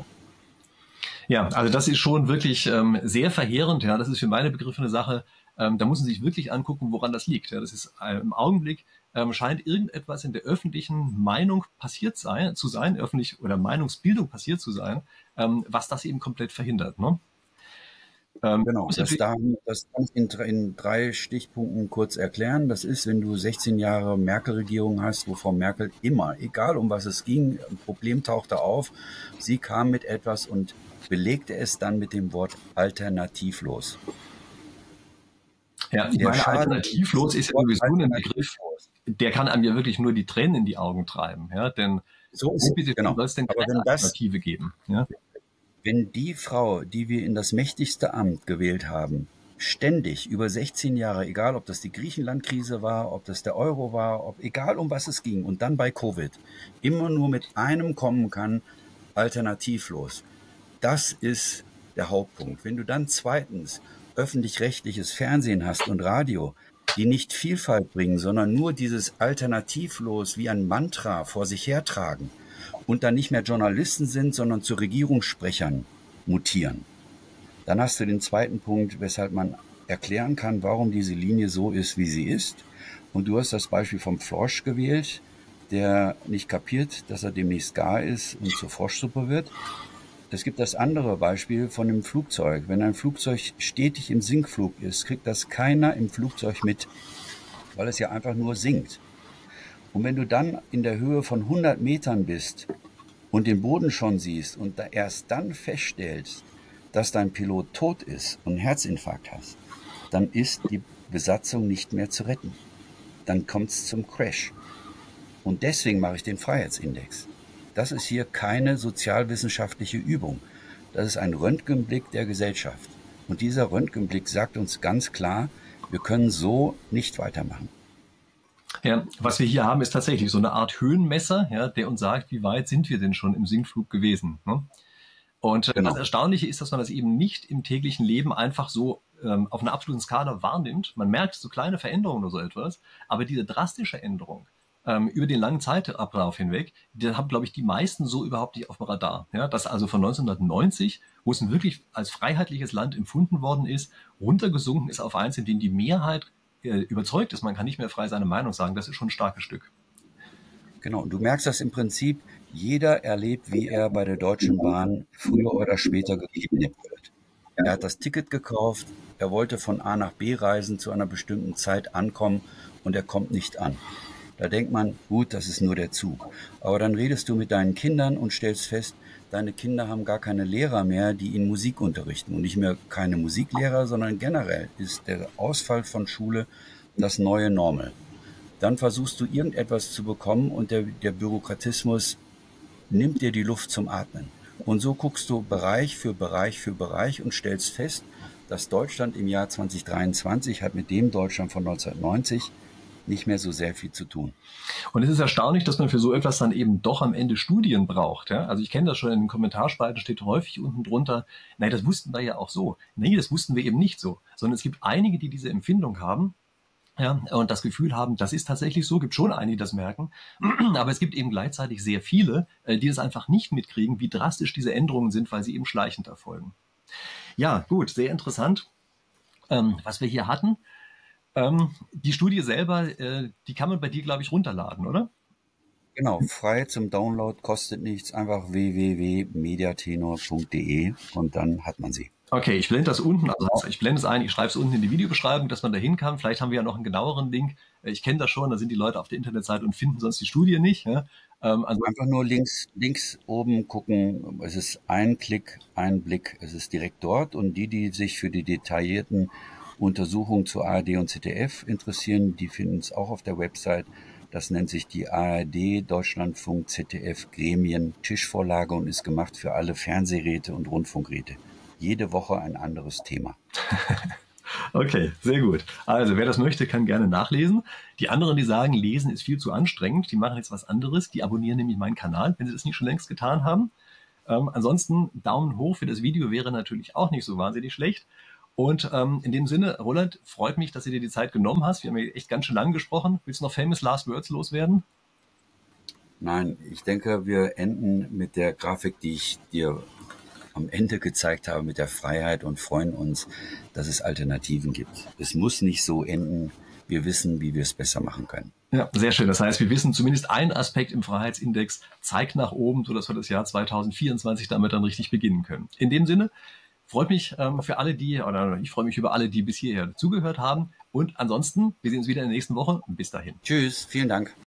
Ja, also das ist schon wirklich ähm, sehr verheerend. Ja, das ist für meine Begriffe eine Sache. Ähm, da muss man sich wirklich angucken, woran das liegt. Ja, das ist äh, im Augenblick ähm, scheint irgendetwas in der öffentlichen Meinung passiert sein, zu sein, öffentlich oder Meinungsbildung passiert zu sein, ähm, was das eben komplett verhindert. Ne? Ähm, genau, das, da, das kann ich in, in drei Stichpunkten kurz erklären. Das ist, wenn du sechzehn Jahre Merkel-Regierung hast, wo Frau Merkel immer, egal um was es ging, ein Problem tauchte auf. Sie kam mit etwas und belegte es dann mit dem Wort alternativlos. Ja, ich meine, alternativlos ist ja sowieso ein Begriff, der kann einem ja wirklich nur die Tränen in die Augen treiben. Ja, denn so ist es, genau. soll es denn keine Aber wenn das, Alternative geben? Ja? Wenn die Frau, die wir in das mächtigste Amt gewählt haben, ständig über sechzehn Jahre, egal ob das die Griechenland-Krise war, ob das der Euro war, ob, egal um was es ging, und dann bei Covid, immer nur mit einem kommen kann, alternativlos. Das ist der Hauptpunkt. Wenn du dann zweitens öffentlich-rechtliches Fernsehen hast und Radio, die nicht Vielfalt bringen, sondern nur dieses alternativlos wie ein Mantra vor sich hertragen und dann nicht mehr Journalisten sind, sondern zu Regierungssprechern mutieren, dann hast du den zweiten Punkt, weshalb man erklären kann, warum diese Linie so ist, wie sie ist. Und du hast das Beispiel vom Frosch gewählt, der nicht kapiert, dass er demnächst gar ist und zur Froschsuppe wird. Es gibt das andere Beispiel von einem Flugzeug. Wenn ein Flugzeug stetig im Sinkflug ist, kriegt das keiner im Flugzeug mit, weil es ja einfach nur sinkt. Und wenn du dann in der Höhe von hundert Metern bist und den Boden schon siehst und da erst dann feststellst, dass dein Pilot tot ist und einen Herzinfarkt hast, dann ist die Besatzung nicht mehr zu retten. Dann kommt es zum Crash. Und deswegen mache ich den Freiheitsindex. Das ist hier keine sozialwissenschaftliche Übung. Das ist ein Röntgenblick der Gesellschaft. Und dieser Röntgenblick sagt uns ganz klar, wir können so nicht weitermachen. Ja, was wir hier haben, ist tatsächlich so eine Art Höhenmesser, ja, der uns sagt, wie weit sind wir denn schon im Sinkflug gewesen. Ne? Und genau. Das Erstaunliche ist, dass man das eben nicht im täglichen Leben einfach so ähm, auf einer absoluten Skala wahrnimmt. Man merkt so kleine Veränderungen oder so etwas, aber diese drastische Änderung ähm, über den langen Zeitablauf hinweg, die haben, glaube ich, die meisten so überhaupt nicht auf dem Radar. Ja, dass also von neunzehnhundertneunzig, wo es wirklich als freiheitliches Land empfunden worden ist, runtergesunken ist auf eins, in dem die Mehrheit äh, überzeugt ist, man kann nicht mehr frei seine Meinung sagen. Das ist schon ein starkes Stück. Genau, und du merkst das im Prinzip, jeder erlebt, wie er bei der Deutschen Bahn früher oder später gekidnappt wird. Er hat das Ticket gekauft, er wollte von A nach B reisen, zu einer bestimmten Zeit ankommen und er kommt nicht an. Da denkt man, gut, das ist nur der Zug. Aber dann redest du mit deinen Kindern und stellst fest, deine Kinder haben gar keine Lehrer mehr, die ihnen Musik unterrichten. Und nicht mehr keine Musiklehrer, sondern generell ist der Ausfall von Schule das neue Normal. Dann versuchst du irgendetwas zu bekommen und der, der Bürokratismus nimmt dir die Luft zum Atmen. Und so guckst du Bereich für Bereich für Bereich und stellst fest, dass Deutschland im Jahr zwanzig dreiundzwanzig hat mit dem Deutschland von neunzehnhundertneunzig nicht mehr so sehr viel zu tun. Und es ist erstaunlich, dass man für so etwas dann eben doch am Ende Studien braucht. Ja? Also ich kenne das schon, in den Kommentarspalten steht häufig unten drunter, nein, das wussten wir ja auch so. Nee, das wussten wir eben nicht so. Sondern es gibt einige, die diese Empfindung haben, ja, und das Gefühl haben, das ist tatsächlich so, gibt schon einige, die das merken, aber es gibt eben gleichzeitig sehr viele, die es einfach nicht mitkriegen, wie drastisch diese Änderungen sind, weil sie eben schleichend erfolgen. Ja, gut, sehr interessant, ähm, was wir hier hatten. Ähm, die Studie selber, äh, die kann man bei dir, glaube ich, runterladen, oder? Genau, frei zum Download, kostet nichts, einfach w w w punkt mediatenor punkt d e und dann hat man sie. Okay, ich blende das unten, also ich blende es ein, ich schreibe es unten in die Videobeschreibung, dass man da hin kann. Vielleicht haben wir ja noch einen genaueren Link. Ich kenne das schon, da sind die Leute auf der Internetseite und finden sonst die Studie nicht. Ja. Ähm, also einfach nur links, links oben gucken, es ist ein Klick, ein Blick, es ist direkt dort. Und die, die sich für die detaillierten Untersuchungen zu A R D und Z D F interessieren, die finden es auch auf der Website. Das nennt sich die A R D Deutschlandfunk Z D F Gremien Tischvorlage und ist gemacht für alle Fernsehräte und Rundfunkräte. Jede Woche ein anderes Thema. Okay, sehr gut. Also wer das möchte, kann gerne nachlesen. Die anderen, die sagen, lesen ist viel zu anstrengend, die machen jetzt was anderes. Die abonnieren nämlich meinen Kanal, wenn sie das nicht schon längst getan haben. Ähm, ansonsten Daumen hoch für das Video wäre natürlich auch nicht so wahnsinnig schlecht. Und ähm, in dem Sinne, Roland, freut mich, dass du dir die Zeit genommen hast. Wir haben ja echt ganz schön lang gesprochen. Willst du noch famous last words loswerden? Nein, ich denke, wir enden mit der Grafik, die ich dir am Ende gezeigt habe, mit der Freiheit und freuen uns, dass es Alternativen gibt. Es muss nicht so enden. Wir wissen, wie wir es besser machen können. Ja, sehr schön. Das heißt, wir wissen zumindest ein Aspekt im Freiheitsindex zeigt nach oben, sodass wir das Jahr zweitausendvierundzwanzig damit dann richtig beginnen können. In dem Sinne, freut mich ähm, für alle, die, oder ich freue mich über alle, die bis hierher zugehört haben. Und ansonsten, wir sehen uns wieder in der nächsten Woche. Bis dahin. Tschüss, vielen Dank.